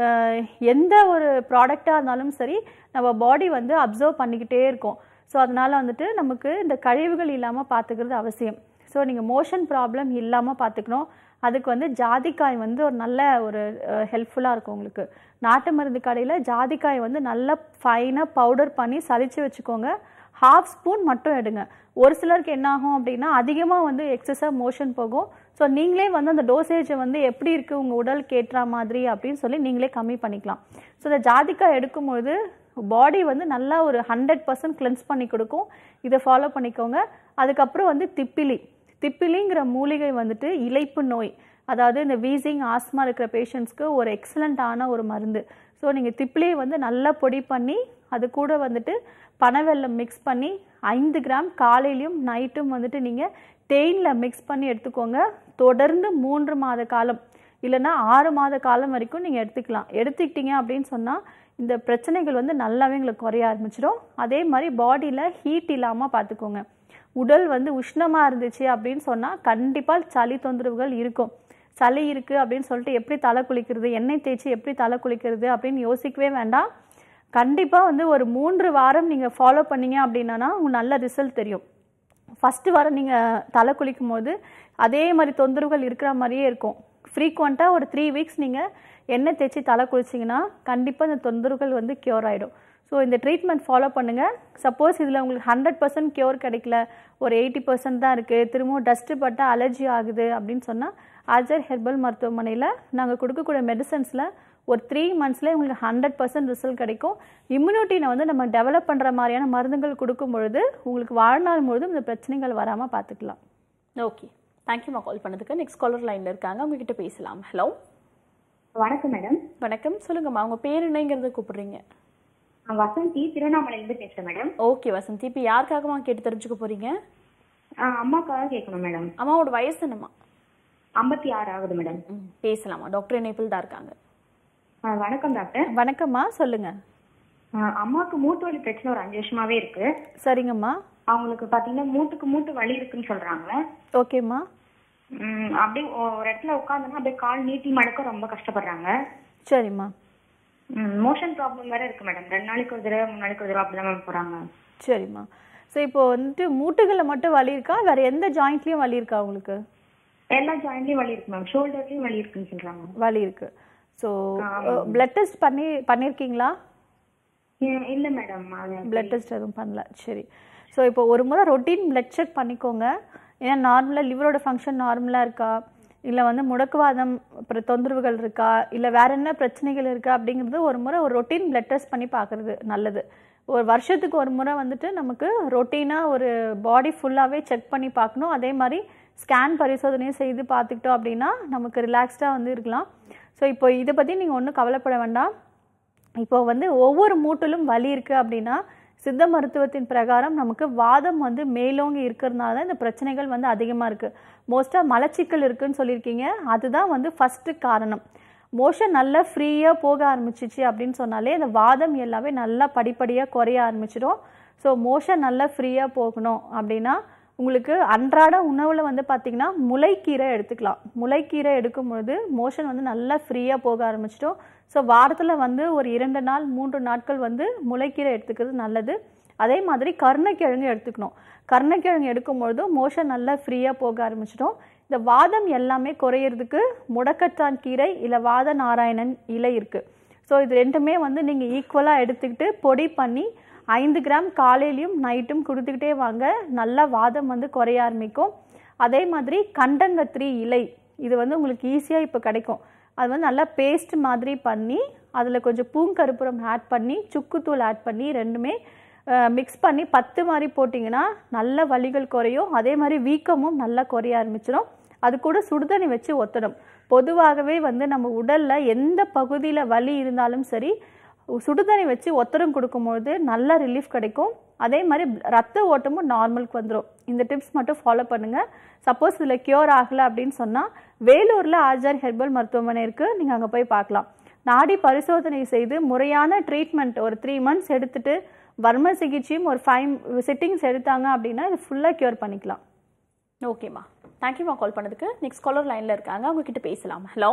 Speaker 2: எந்த ஒரு ப்ராடக்டாக இருந்தாலும் சரி நம்ம பாடி வந்து அப்சர்வ் பண்ணிக்கிட்டே இருக்கும். ஸோ அதனால் வந்துட்டு நமக்கு இந்த கழிவுகள் இல்லாமல் பார்த்துக்கிறது அவசியம். ஸோ நீங்கள் மோஷன் ப்ராப்ளம் இல்லாமல் பார்த்துக்கணும். அதுக்கு வந்து ஜாதிக்காய் வந்து ஒரு நல்ல ஒரு ஹெல்ப்ஃபுல்லாக இருக்கும் உங்களுக்கு. நாட்டு மருந்து கடையில் ஜாதிக்காய் வந்து நல்லா ஃபைனாக பவுடர் பண்ணி சலிச்சு வச்சுக்கோங்க. ஹாஃப் ஸ்பூன் மட்டும் எடுங்க. ஒரு சிலருக்கு என்ன ஆகும் அப்படின்னா அதிகமாக வந்து எக்ஸஸாக மோஷன் போகும். ஸோ நீங்களே வந்து அந்த டோசேஜை வந்து எப்படி இருக்குது உங்கள் உடலுக்கு ஏற்ற மாதிரி அப்படின்னு சொல்லி நீங்களே கம்மி பண்ணிக்கலாம். ஸோ இந்த ஜாதிக்காய் எடுக்கும்போது பாடி வந்து நல்லா ஒரு ஹண்ட்ரட் பர்சன்ட் கிளென்ஸ் பண்ணி கொடுக்கும். இதை ஃபாலோ பண்ணிக்கோங்க. அதுக்கப்புறம் வந்து திப்பிலி திப்பிலிங்கிற மூலிகை வந்துட்டு இளைப்பு நோய், அதாவது இந்த வீசிங், ஆஸ்மா இருக்கிற பேஷண்ட்ஸ்க்கு ஒரு எக்ஸலண்ட்டான ஒரு மருந்து. ஸோ நீங்கள் திப்பிலியை வந்து நல்லா பொடி பண்ணி அது கூட வந்துட்டு பனவெல்லம் மிக்ஸ் பண்ணி ஐந்து கிராம் காலையிலையும் நைட்டும் வந்துட்டு நீங்கள் தேனில் மிக்ஸ் பண்ணி எடுத்துக்கோங்க. தொடர்ந்து மூன்று மாத காலம் இல்லைன்னா ஆறு மாத காலம் வரைக்கும் நீங்கள் எடுத்துக்கலாம். எடுத்துக்கிட்டீங்க அப்படின்னு சொன்னால் இந்த பிரச்சனைகள் வந்து நல்லாவே உங்களுக்கு குறைய ஆரம்பிச்சிடும். அதே மாதிரி பாடியில் ஹீட் இல்லாமல் பார்த்துக்கோங்க. உடல் வந்து உஷ்ணமாக இருந்துச்சு அப்படின்னு சொன்னால் கண்டிப்பாக சளி தொந்தரவுகள் இருக்கும். சளி இருக்குது அப்படின்னு சொல்லிட்டு எப்படி தலை குளிக்கிறது, எண்ணெய் தேய்ச்சி எப்படி தலை குளிக்கிறது அப்படின்னு யோசிக்கவே வேண்டாம். கண்டிப்பாக வந்து ஒரு மூன்று வாரம் நீங்கள் ஃபாலோ பண்ணீங்க அப்படின்னா உங்களுக்கு நல்ல ரிசல்ட் தெரியும். ஃபஸ்ட்டு வாரம் நீங்கள் தலை குளிக்கும் போது அதே மாதிரி தொந்தரவுகள் இருக்கிற மாதிரியே இருக்கும். ஃப்ரீக்வெண்ட்டாக ஒரு த்ரீ வீக்ஸ் நீங்கள் எண்ணெய் தேய்ச்சி தலை குளிச்சிங்கன்னா கண்டிப்பாக இந்த தொந்தரவுகள் வந்து க்யூர் ஆகிடும். ஸோ இந்த ட்ரீட்மெண்ட் ஃபாலோ பண்ணுங்கள். சப்போஸ் இதில் உங்களுக்கு ஹண்ட்ரட் பர்சன்ட் க்யூர் கிடைக்கல, ஒரு எயிட்டி பர்சன்ட் தான் இருக்குது, திரும்பவும் டஸ்ட்டு பட்டால் அலர்ஜி ஆகுது அப்படின்னு சொன்னால் ஆர்ஜர் ஹெர்பல் மருத்துவமனையில் நாங்கள் கொடுக்கக்கூடிய மெடிசன்ஸில் ஒரு த்ரீ மந்த்ஸ்லேயே உங்களுக்கு ஹண்ட்ரட் பர்சன்ட் ரிசல்ட் கிடைக்கும். இம்யூனிட்டியை வந்து நம்ம டெவலப் பண்ணுற மாதிரியான மருந்துகள் கொடுக்கும் பொழுது உங்களுக்கு வாழ்நாள் முழுதும் இந்த பிரச்சனைகள் வராமல் பார்த்துக்கலாம்.
Speaker 1: ஓகே, தேங்க்யூமா கால் பண்ணதுக்கு. நெக்ஸ்ட் காலர் லைனில் இருக்காங்க, உங்ககிட்ட பேசலாம். ஹலோ,
Speaker 7: வணக்கம் மேடம்.
Speaker 1: வணக்கம், சொல்லுங்கம்மா. உங்கள் பேர் என்னங்கிறத கூப்பிடுறீங்க?
Speaker 7: வசந்தி, திருவண்ணாமலையிலிருந்து பேசுறேன் மேடம்.
Speaker 1: ஓகே வசந்தி, இப்போ யாருக்காகமா கேட்டு தெரிஞ்சுக்க போறீங்க?
Speaker 7: அம்மாக்காக கேட்கணும் மேடம்.
Speaker 1: அம்மாவோட வயசு என்னம்மா?
Speaker 7: ஐம்பத்தி ஆறு ஆகுது மேடம்.
Speaker 1: பேசலாமா? டாக்டர் இணைப்பில் தான் இருக்காங்க.
Speaker 7: ஆ, வணக்கம் டாக்டர்.
Speaker 2: வணக்கம்மா, சொல்லுங்க.
Speaker 7: ஆ, அம்மாவுக்கு மூட்டு வலி பிரச்சனை ஒரு அஞ்சு வருஷமாவே இருக்கு.
Speaker 2: சரிங்கம்மா.
Speaker 7: அவங்களுக்கு பாத்தீங்கன்னா மூட்டுக்கு மூட்டு வலி இருக்குன்னு சொல்றாங்க.
Speaker 2: ஓகேம்மா.
Speaker 7: ம், அப்படியே ஒரு இடத்துல உட்காந்தோம்னா அப்படியே கால் நீட்டி மடக்க ரொம்ப கஷ்டப்படுறாங்க.
Speaker 2: சரிம்மா.
Speaker 7: மோஷன் ப்ராப்ளம் வேற இருக்கு மேடம். ரெண்டு நாளைக்கு ஒரு தடவை மூணு நாளைக்கு ஒரு தடவை அப்படிதான் மேம் போறாங்க.
Speaker 2: சரிம்மா. ஸோ இப்போ வந்துட்டு மூட்டுகளில் மட்டும் வலி இருக்கா, வேற எந்த ஜாயிண்ட்லயும் வலி இருக்கா உங்களுக்கு?
Speaker 7: எல்லா ஜாயின்ட்லயும் வலி இருக்கு மேம். ஷோல்டர்லயும் வலி இருக்குன்னு சொல்றாங்க.
Speaker 2: வலி இருக்கு. ஸோ பிளட் டெஸ்ட் பண்ணி பண்ணியிருக்கீங்களா?
Speaker 7: இல்ல மேடம்,
Speaker 2: பிளட் டெஸ்ட் எதுவும் பண்ணல. சரி. ஸோ இப்போ ஒரு முறை ரொட்டீன் பிளட் செக் பண்ணிக்கோங்க. ஏன்னா நார்மலாக லிவரோட ஃபங்க்ஷன் நார்மலாக இருக்கா, இல்லை வந்து முடக்குவாதம் அப்புறம் தொந்தரவுகள் இருக்கா, இல்லை வேற என்ன பிரச்சனைகள் இருக்கா அப்படிங்கிறது ஒரு முறை ஒரு ரொட்டீன் பிளட் டெஸ்ட் பண்ணி பார்க்குறது நல்லது. ஒரு வருஷத்துக்கு ஒரு முறை வந்துட்டு நமக்கு ரொட்டீனாக ஒரு பாடி ஃபுல்லாகவே செக் பண்ணி பார்க்கணும். அதே மாதிரி ஸ்கேன் பரிசோதனையும் செய்து பார்த்துக்கிட்டோம் அப்படின்னா நமக்கு ரிலாக்ஸ்டாக வந்து இருக்கலாம். ஸோ இப்போ இதை பற்றி நீங்கள் ஒன்றும் கவலைப்பட வேண்டாம். இப்போ வந்து ஒவ்வொரு மூட்டிலும் வலி இருக்குது அப்படின்னா சித்த மருத்துவத்தின் பிரகாரம் நமக்கு வாதம் வந்து மேலோங்கி இருக்கிறதுனால தான் இந்த பிரச்சனைகள் வந்து அதிகமாக இருக்குது. மோஸ்ட்டாக மலச்சிக்கல் இருக்குதுன்னு சொல்லியிருக்கீங்க, அதுதான் வந்து ஃபஸ்ட்டு காரணம். மோஷன் நல்லா ஃப்ரீயாக போக ஆரம்பிச்சிச்சு அப்படின்னு சொன்னாலே இந்த வாதம் எல்லாமே நல்லா படிப்படியாக குறைய ஆரம்பிச்சிடும். ஸோ மோஷன் நல்லா ஃப்ரீயாக போகணும் அப்படின்னா உங்களுக்கு அன்றாட உணவில் வந்து பார்த்திங்கன்னா முளைக்கீரை எடுத்துக்கலாம். முளைக்கீரை எடுக்கும்பொழுது மோஷன் வந்து நல்லா ஃப்ரீயாக போக ஆரம்பிச்சிடும். ஸோ வாரத்தில் வந்து ஒரு இரண்டு நாள் மூன்று நாட்கள் வந்து முளைக்கீரை எடுத்துக்கிறது நல்லது. அதே மாதிரி கருணைக்கிழங்கு எடுத்துக்கணும். கருணைக்கிழங்கு எடுக்கும்பொழுதும் மோஷன் நல்லா ஃப்ரீயாக போக ஆரம்பிச்சிடும். இந்த வாதம் எல்லாமே குறையிறதுக்கு முடக்கத்தான் கீரை இல்லை வாத நாராயணன் இலை இருக்குது. ஸோ இது ரெண்டுமே வந்து நீங்கள் ஈக்குவலாக எடுத்துக்கிட்டு பொடி பண்ணி ஐந்து கிராம் காலையிலையும் நைட்டும் கொடுத்துக்கிட்டே வாங்க. நல்லா வாதம் வந்து குறைய ஆரம்பிக்கும். அதே மாதிரி கண்டங்கத்திரி இலை, இது வந்து உங்களுக்கு ஈஸியாக இப்போ கிடைக்கும். அது வந்து நல்லா பேஸ்ட் மாதிரி பண்ணி அதில் கொஞ்சம் பூங்கருப்புரம் ஆட் பண்ணி சுக்குத்தூள் ஆட் பண்ணி ரெண்டுமே மிக்ஸ் பண்ணி பத்து மாதிரி போட்டிங்கன்னா நல்ல வலிகள் குறையும். அதே மாதிரி வீக்கமும் நல்லா குறைய ஆரம்பிச்சிடும். அது கூட சுடுதண்ணி வச்சு ஒத்தணும். பொதுவாகவே வந்து நம்ம உடலில் எந்த பகுதியில் வலி இருந்தாலும் சரி சுடுதண்ணி வச்சு ஒத்தரம் கொடுக்கும்பொழுது நல்ல ரிலீஃப் கிடைக்கும். அதே மாதிரி ரத்த ஓட்டமும் நார்மலுக்கு வந்துடும். இந்த டிப்ஸ் மட்டும் ஃபாலோ பண்ணுங்கள். சப்போஸ் இதில் க்யூர் ஆகலை அப்படின்னு சொன்னால் வேலூரில் ஆர்ஜர் ஹெர்பல் மருத்துவமனை இருக்குது, நீங்கள் அங்கே போய் பார்க்கலாம். நாடி பரிசோதனை செய்து முறையான ட்ரீட்மெண்ட் ஒரு த்ரீ மந்த்ஸ் எடுத்துகிட்டு வர்ம சிகிச்சையும் ஒரு ஃபைவ் சிட்டிங்ஸ் எடுத்தாங்க அப்படின்னா இது ஃபுல்லாக க்யூர் பண்ணிக்கலாம்.
Speaker 1: ஓகேம்மா, தேங்க்யூம்மா கால் பண்ணதுக்கு. நெக்ஸ்ட் காலர் லைனில் இருக்காங்க, அவங்கக்கிட்ட பேசலாம். ஹலோ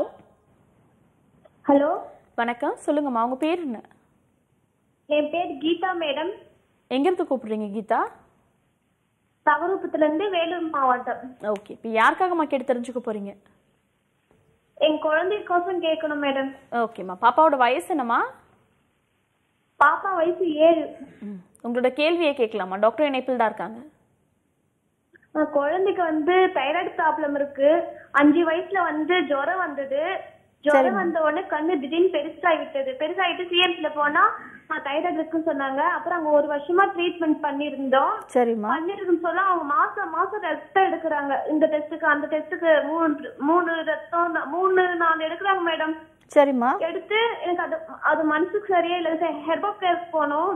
Speaker 3: ஹலோ
Speaker 1: வணக்கம், சொல்லுங்கம்மா, உங்கள் பேர் என்ன?
Speaker 3: என் பேர் கீதா மேடம்.
Speaker 1: எங்கேருந்து கூப்பிடுறீங்க கீதா?
Speaker 3: தவறுப்புத்துலேருந்து வேலூர் மாவட்டம்.
Speaker 1: ஓகே, இப்போ யாருக்காகம்மா கேட்டு தெரிஞ்சுக்க போகிறீங்க?
Speaker 3: என் குழந்தைக்கோசம் கேட்கணும் மேடம்.
Speaker 1: ஓகேம்மா, பாப்பாவோட வயசு என்னம்மா?
Speaker 3: பாப்பா வயசு ஏழு.
Speaker 1: ம், உங்களோட கேள்வியை கேட்கலாமா? டாக்டர் இணைப்பில் தான் இருக்காங்க.
Speaker 3: குழந்தைக்கு வந்து தைராய்டு ப்ராப்ளம் இருக்கு. அஞ்சு வயசுல வந்து ஜுரம் வந்தது. ஜுரம் வந்த உடனே கண்ணு திடீர்னு பெருசாகி விட்டது. பெருசாகிட்டு சிஎம்சில போனா தைராய்டு இருக்குன்னு சொன்னாங்க. அப்புறம் அங்க ஒரு வருஷமா ட்ரீட்மெண்ட் பண்ணிருந்தோம்.
Speaker 2: சரிம்மா.
Speaker 3: பண்ணிருக்குன்னு சொல்ல அவங்க மாசம் மாசம் ரத்தம் எடுக்கிறாங்க. இந்த டெஸ்ட்டுக்கு அந்த டெஸ்ட்டுக்கு மூணு மூணு ரத்தம் மூணு நாலு எடுக்கிறாங்க மேடம்.
Speaker 2: சரிம்மா.
Speaker 3: எடுத்து எனக்கு அது அது மனசுக்கு சரியா இல்லை. ஹெர்பல் போனோம்.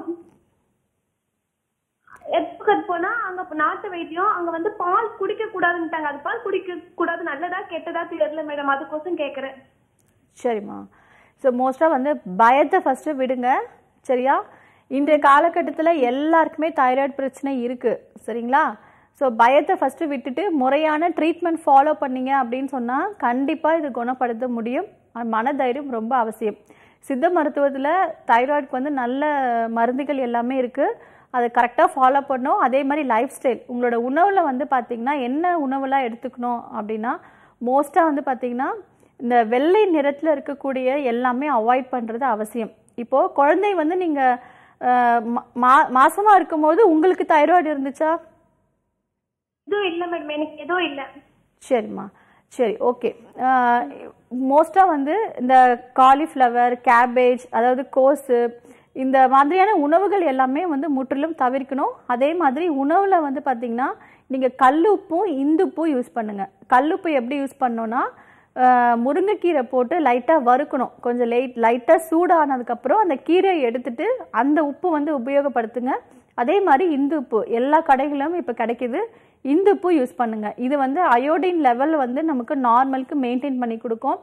Speaker 3: எப்ப போனா அங்க நாட்டு வைத்தியம் அங்க வந்து பால் குடிக்க கூடாதுன்னுட்டாங்க. அது பால் குடிக்க கூடாது, நல்லதா கெட்டதா தெரியல மேடம், அதுக்கோசம் கேக்குறேன்.
Speaker 2: சரிம்மா. ஸோ மோஸ்ட்டாக வந்து பயத்தை ஃபஸ்ட்டு விடுங்க, சரியா? இன்றைய காலகட்டத்தில் எல்லாருக்குமே தைராய்டு பிரச்சனை இருக்குது, சரிங்களா? ஸோ பயத்தை ஃபஸ்ட்டு விட்டுட்டு முறையான ட்ரீட்மெண்ட் ஃபாலோ பண்ணீங்க அப்படின்னு சொன்னால் கண்டிப்பாக இது குணப்படுத்த முடியும். மனதைரியம் ரொம்ப அவசியம். சித்த மருத்துவத்தில் தைராய்டுக்கு வந்து நல்ல மருந்துகள் எல்லாமே இருக்குது. அதை கரெக்டாக ஃபாலோ பண்ணணும். அதே மாதிரி லைஃப் ஸ்டைல், உங்களோட உணவில் வந்து பார்த்திங்கன்னா என்ன உணவுலாம் எடுத்துக்கணும் அப்படின்னா மோஸ்ட்டாக வந்து பார்த்திங்கன்னா இந்த வெள்ளை நிறத்தில் இருக்கக்கூடிய எல்லாமே அவாய்ட் பண்ணுறது அவசியம். இப்போது குழந்தை வந்து நீங்கள் மா மாசமாக இருக்கும்போது உங்களுக்கு தைராய்டு இருந்துச்சா?
Speaker 3: எதுவும் இல்லை மேடம், எனக்கு எதுவும் இல்லை.
Speaker 2: சரிம்மா, சரி, ஓகே. மோஸ்ட்டாக வந்து இந்த காலிஃப்ளவர், கேபேஜ், அதாவது கோஸு, இந்த மாதிரியான உணவுகள் எல்லாமே வந்து முற்றிலும் தவிர்க்கணும். அதே மாதிரி உணவில் வந்து பார்த்திங்கன்னா நீங்கள் கல்லுப்பும் இந்துப்பும் யூஸ் பண்ணுங்கள். கல்லுப்பு எப்படி யூஸ் பண்ணோன்னா முருங்கைக்கீரை போட்டு லைட்டாக வறுக்கணும். கொஞ்சம் லைட் லைட்டாக சூடானதுக்கப்புறம் அந்த கீரையை எடுத்துட்டு அந்த உப்பு வந்து உபயோகப்படுத்துங்க. அதே மாதிரி இந்து உப்பு எல்லா கடைகளிலும் இப்போ கிடைக்கிது. இந்து உப்பு யூஸ் பண்ணுங்கள். இது வந்து அயோடின் லெவல் வந்து நமக்கு நார்மலுக்கு மெயின்டைன் பண்ணி கொடுக்கும்.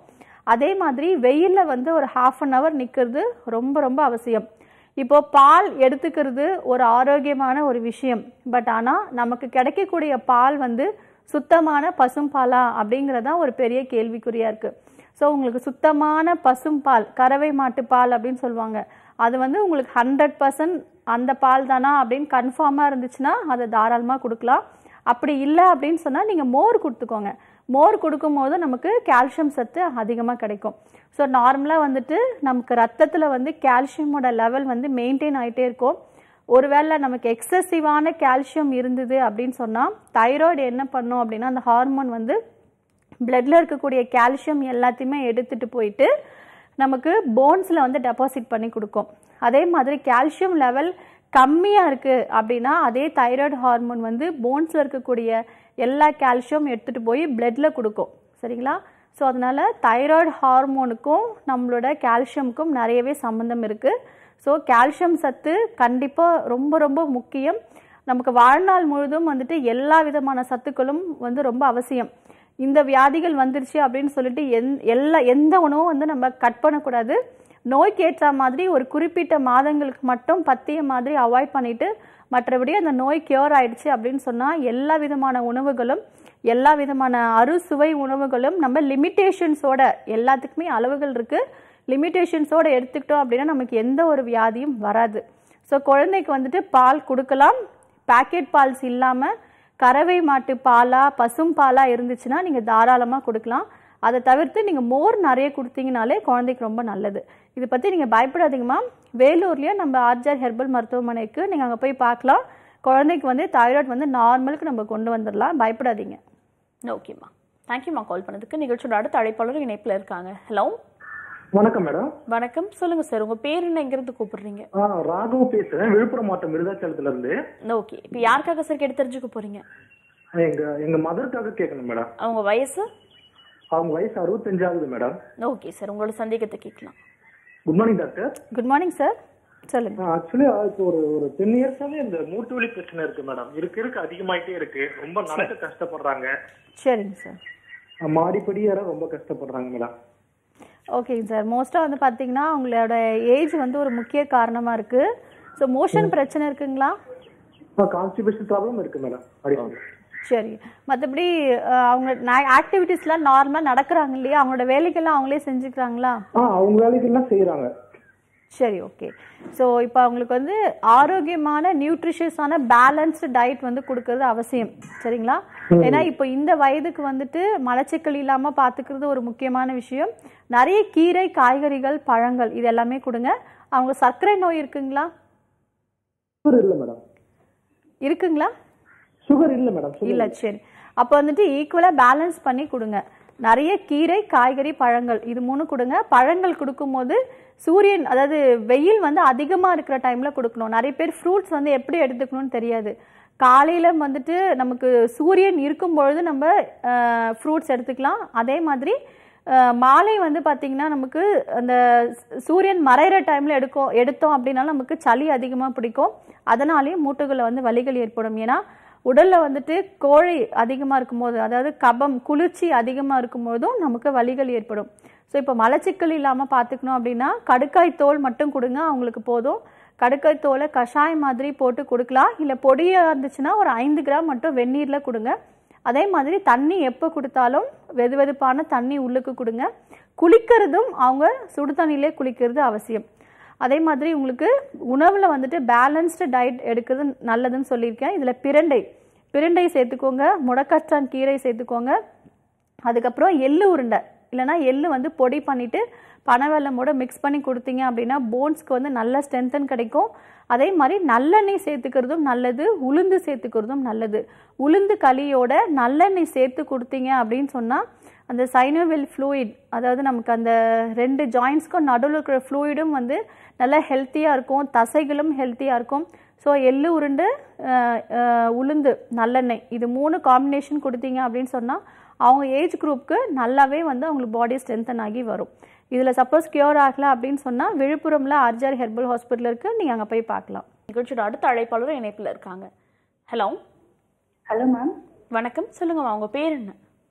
Speaker 2: அதே மாதிரி வெயிலில் வந்து ஒரு ஹாஃப் அன் ஹவர் நிற்கிறது ரொம்ப ரொம்ப அவசியம். இப்போ பால் எடுத்துக்கிறது ஒரு ஆரோக்கியமான ஒரு விஷயம். பட் ஆனால் நமக்கு கிடைக்கக்கூடிய பால் வந்து சுத்தமான பசும்பாலா அப்படிங்கிறதான் ஒரு பெரிய கேள்விக்குறியாக இருக்குது. ஸோ உங்களுக்கு சுத்தமான பசும்பால், கறவை மாட்டு பால் அப்படின்னு சொல்லுவாங்க, அது வந்து உங்களுக்கு ஹண்ட்ரட் பர்சன்ட் அந்த பால் தானா அப்படின்னு கன்ஃபார்மாக இருந்துச்சுன்னா அதை தாராளமாக கொடுக்கலாம். அப்படி இல்லை அப்படின்னு சொன்னால் நீங்கள் மோர் கொடுத்துக்கோங்க. மோர் கொடுக்கும்போது நமக்கு கால்சியம் சத்து அதிகமாக கிடைக்கும். ஸோ நார்மலாக வந்துட்டு நமக்கு ரத்தத்தில் வந்து கால்சியமோட லெவல் வந்து மெயின்டைன் ஆகிட்டே இருக்கும். ஒருவேளை நமக்கு எக்ஸசிவான கால்சியம் இருந்தது அப்படின்னு சொன்னால் தைராய்டு என்ன பண்ணும் அப்படின்னா அந்த ஹார்மோன் வந்து பிளட்டில் இருக்கக்கூடிய கால்சியம் எல்லாத்தையுமே எடுத்துகிட்டு போயிட்டு நமக்கு போன்ஸில் வந்து டெபாசிட் பண்ணி கொடுக்கும். அதே மாதிரி கால்சியம் லெவல் கம்மியாக இருக்குது அப்படின்னா அதே தைராய்டு ஹார்மோன் வந்து போன்ஸில் இருக்கக்கூடிய எல்லா கால்சியம் எடுத்துகிட்டு போய் பிளட்டில் கொடுக்கும். சரிங்களா? ஸோ அதனால் தைராய்டு ஹார்மோனுக்கும் நம்மளோட கால்சியமுக்கும் நிறையவே சம்மந்தம் இருக்குது. ஸோ கால்சியம் சத்து கண்டிப்பாக ரொம்ப ரொம்ப முக்கியம். நமக்கு வாழ்நாள் முழுதும் வந்துட்டு எல்லா விதமான சத்துக்களும் வந்து ரொம்ப அவசியம். இந்த வியாதிகள் வந்துருச்சு அப்படின்னு சொல்லிட்டு எந் எல்லா எந்த உணவும் வந்து நம்ம கட் பண்ணக்கூடாது. நோய்க்கு ஏற்ற மாதிரி ஒரு குறிப்பிட்ட மாதங்களுக்கு மட்டும் பத்திய மாதிரி அவாய்ட் பண்ணிவிட்டு மற்றபடி அந்த நோய் கியூர் ஆயிடுச்சு அப்படின்னு சொன்னால் எல்லா விதமான உணவுகளும் எல்லா விதமான அறுசுவை உணவுகளும் நம்ம லிமிட்டேஷன்ஸோட, எல்லாத்துக்குமே அளவுகள் இருக்குது, லிமிட்டேஷன்ஸோடு எடுத்துக்கிட்டோம் அப்படின்னா நமக்கு எந்த ஒரு வியாதியும் வராது. ஸோ குழந்தைக்கு வந்துட்டு பால் கொடுக்கலாம். பேக்கெட் பால்ஸ் இல்லாமல் கறவை மாட்டு பாலா பசும் பாலா இருந்துச்சுன்னா நீங்கள் தாராளமாக கொடுக்கலாம். அதை தவிர்த்து நீங்கள் மோர் நிறைய கொடுத்தீங்கனாலே குழந்தைக்கு ரொம்ப நல்லது. இதை பற்றி நீங்கள் பயப்படாதீங்கம்மா. வேலூர்லேயே நம்ம ஆர்ஜிஆர் ஹெர்பல் மருத்துவமனைக்கு நீங்கள் அங்கே போய் பார்க்கலாம். குழந்தைக்கு வந்து தைராய்டு வந்து நார்மலுக்கு நம்ம கொண்டு வந்துடலாம், பயப்படாதீங்க.
Speaker 1: ஓகேம்மா, தேங்க்யூம்மா கால் பண்ணதுக்கு. நிகழ்ச்சியோட அடுத்த அழைப்பாளர் இணைப்பில் இருக்காங்க. ஹலோ,
Speaker 8: வணக்கம் மேடம்.
Speaker 1: வணக்கம், சொல்லுங்க சார், உங்க பேர் என்ன, எங்கிருந்து கூப்பிடுறீங்க?
Speaker 8: ராகவ் பேசுறேன், விழுப்புரம் மாவட்டம் விருதாச்சலத்துல இருந்து.
Speaker 1: ஓகே, இப்போ யாருக்காக சார் கேட்டு தெரிஞ்சுக்க போறீங்க?
Speaker 8: எங்க எங்க மதருக்காக கேட்கணும் மேடம்.
Speaker 1: அவங்க வயசு?
Speaker 8: அவங்க வயசு அறுபத்தஞ்சாவது மேடம்.
Speaker 1: ஓகே சார், உங்களோட சந்தேகத்தை கேட்கலாம்.
Speaker 8: Good morning doctor.
Speaker 2: Good morning sir, சொல்லுங்க.
Speaker 8: ஆக்சுவலி இப்போ ஒரு ஒரு டென் இயர்ஸாவே இந்த மூட்டு வலி பிரச்சனை இருக்கு மேடம். இருக்கு இருக்கு அதிகமாயிட்டே இருக்கு. ரொம்ப நடக்க கஷ்டப்படுறாங்க.
Speaker 2: சரிங்க சார்.
Speaker 8: மாடிப்படி ஏற ரொம்ப கஷ்டப்படுறாங்க மேடம்.
Speaker 2: ஓகேங்க சார், மோஸ்ட்டாக வந்து பார்த்தீங்கன்னா அவங்களோட ஏஜ் வந்து ஒரு முக்கிய காரணமாக இருக்குது. ஸோ மோஷன் பிரச்சனை இருக்குங்களா?
Speaker 8: கான்ஸ்டிபேஷன் ப்ராப்ளம் இருக்கு மேடம்.
Speaker 2: சரி, மற்றபடி அவங்க ஆக்டிவிட்டீஸ்லாம் நார்மலாக நடக்கிறாங்க இல்லையா? அவங்களோட வேலைக்கெல்லாம் அவங்களே செஞ்சுக்கிறாங்களா?
Speaker 8: அவங்க வேலைக்கெல்லாம் செய்கிறாங்க.
Speaker 2: சரி, ஓகே. ஸோ இப்போ அவங்களுக்கு வந்து ஆரோக்கியமான நியூட்ரிஷியஸான பேலன்ஸ்டு டயட் வந்து கொடுக்கறது அவசியம். சரிங்களா? ஏன்னா இப்போ இந்த வயதுக்கு வந்துட்டு மலச்சிக்கல் இல்லாமல் பார்த்துக்கிறது ஒரு முக்கியமான விஷயம். நிறைய கீரை, காய்கறிகள், பழங்கள் இது எல்லாமே கொடுங்க. அவங்க சர்க்கரை நோய் இருக்குங்களா?
Speaker 8: இல்லை மேடம்.
Speaker 2: இருக்குங்களா?
Speaker 8: சுகர் இல்லை மேடம்.
Speaker 2: இல்லை. சரி, அப்போ வந்துட்டு ஈக்குவலாக பேலன்ஸ் பண்ணி கொடுங்க. நிறைய கீரை, காய்கறி, பழங்கள் இது மூணு கொடுங்க. பழங்கள் கொடுக்கும்போது சூரியன், அதாவது வெயில் வந்து அதிகமாக இருக்கிற டைமில் கொடுக்கணும். நிறைய பேர் ஃப்ரூட்ஸ் வந்து எப்படி எடுத்துக்கணும்னு தெரியாது. காலையில் வந்துட்டு நமக்கு சூரியன் இருக்கும் பொழுது நம்ம ஃப்ரூட்ஸ் எடுத்துக்கலாம். அதே மாதிரி மாலை வந்து பார்த்திங்கன்னா நமக்கு அந்த சூரியன் மறைகிற டைமில் எடுக்கும் எடுத்தோம் அப்படின்னா நமக்கு சளி அதிகமாக பிடிக்கும். அதனாலேயும் மூட்டுகளில் வந்து வலிகள் ஏற்படும். ஏன்னா உடலில் வந்துட்டு கோழை அதிகமாக இருக்கும்போது, அதாவது கபம், குளிர்ச்சி அதிகமாக இருக்கும்போதும் நமக்கு வலிகள் ஏற்படும். ஸோ இப்போ மலச்சிக்கல் இல்லாமல் பார்த்துக்கணும் அப்படின்னா கடுக்காய் தோல் மட்டும் கொடுங்க, அவங்களுக்கு போதும். கடுக்காய் தோலை கஷாயம் மாதிரி போட்டு கொடுக்கலாம். இல்லை பொடியாக இருந்துச்சுன்னா ஒரு ஐந்து கிராம் மட்டும் வெந்நீரில் கொடுங்க. அதே மாதிரி தண்ணி எப்போ கொடுத்தாலும் வெது வெதுப்பான தண்ணி உள்ளுக்கு கொடுங்க. குளிக்கிறதும் அவங்க சுடு தண்ணியிலே குளிக்கிறது அவசியம். அதே மாதிரி உங்களுக்கு உணவில் வந்துட்டு பேலன்ஸ்டு டயட் எடுக்கிறது நல்லதுன்னு சொல்லியிருக்கேன். இதில் பிரண்டை பிரண்டை சேர்த்துக்கோங்க, முடக்கச்சான் கீரை சேர்த்துக்கோங்க. அதுக்கப்புறம் எள்ளு உருண்டை, இல்லைனா எள்ளு வந்து பொடி பண்ணிவிட்டு பனவெல்லமோட மிக்ஸ் பண்ணி கொடுத்தீங்க அப்படின்னா போன்ஸ்க்கு வந்து நல்ல ஸ்ட்ரென்தன் கிடைக்கும். அதே மாதிரி நல்லெண்ணெய் சேர்த்துக்கிறதும் நல்லது, உளுந்து சேர்த்துக்கிறதும் நல்லது. உளுந்து களியோட நல்லெண்ணெய் சேர்த்து கொடுத்தீங்க அப்படின்னு சொன்னால் அந்த சைனோவில் ஃப்ளூயிட், அதாவது நமக்கு அந்த ரெண்டு ஜாயின்ஸ்க்கும் நடுவில் இருக்கிற ஃப்ளூயிடும் வந்து நல்லா ஹெல்த்தியாக இருக்கும், தசைகளும் ஹெல்த்தியாக இருக்கும். ஸோ எள்ளு உருண்டு, உளுந்து, நல்லெண்ணெய் இது மூணு காம்பினேஷன் கொடுத்தீங்க அப்படின்னு சொன்னால் அவங்க ஏஜ் குரூப்புக்கு நல்லாவே வந்து அவங்களுக்கு பாடி ஸ்ட்ரென்தன் ஆகி வரும். இதில் சப்போஸ் கியூர் ஆகலை அப்படின்னு சொன்னால் விழுப்புரமில் ஆர்ஜிஆர் ஹெர்பல் ஹாஸ்பிட்டல் இருக்குது, நீங்கள் அங்கே போய் பார்க்கலாம்.
Speaker 1: நிகழ்ச்சியோட அடுத்த அழைப்பாளரும் இணைப்பில் இருக்காங்க. ஹலோ.
Speaker 4: Hello ma'am.
Speaker 1: வணக்கம், சொல்லுங்கம்மா, உங்கள் பேர் என்ன?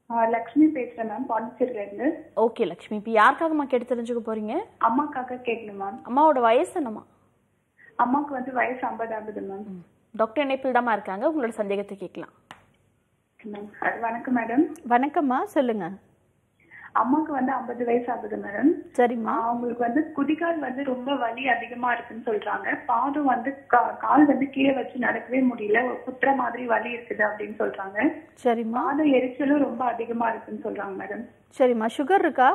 Speaker 6: லக்ஷ்மி பேசுறேன் மேம், பாண்டிச்சேரியில இருந்து.
Speaker 1: ஓகே லக்ஷ்மி, இப்போ யாருக்காகம்மா கேட்டு தெரிஞ்சுக்க போறீங்க?
Speaker 6: அம்மாக்காக கேட்கணும் மேம்.
Speaker 1: அம்மாவோட வயசு என்னம்மா?
Speaker 6: அம்மாக்கு வந்து வயசு ஐம்பது ஆகுது மேம்.
Speaker 1: டாக்டர் இணைப்பில் தாம்மா இருக்காங்க, உங்களோட சந்தேகத்தை கேட்கலாம்.
Speaker 6: வணக்கம் மேடம்.
Speaker 2: வணக்கம்மா, சொல்லுங்க.
Speaker 6: அம்மாக்கு வந்து ஐம்பது வயசு ஆகுது மேடம்.
Speaker 2: சரிம்மா.
Speaker 6: அவங்களுக்கு வந்து குதிகால் வந்து ரொம்ப வலி அதிகமா இருக்குன்னு சொல்றாங்க. பாதம் வந்து கால் வந்து கீழே வச்சு நடக்கவே முடியல, ஒரு குத்துற மாதிரி வலி இருக்குது அப்படின்னு சொல்றாங்க.
Speaker 2: சரிம்மா.
Speaker 6: பாதம் எரிச்சலும் ரொம்ப அதிகமா இருக்குன்னு சொல்றாங்க மேடம்.
Speaker 2: சரிம்மா. சுகர் இருக்கா?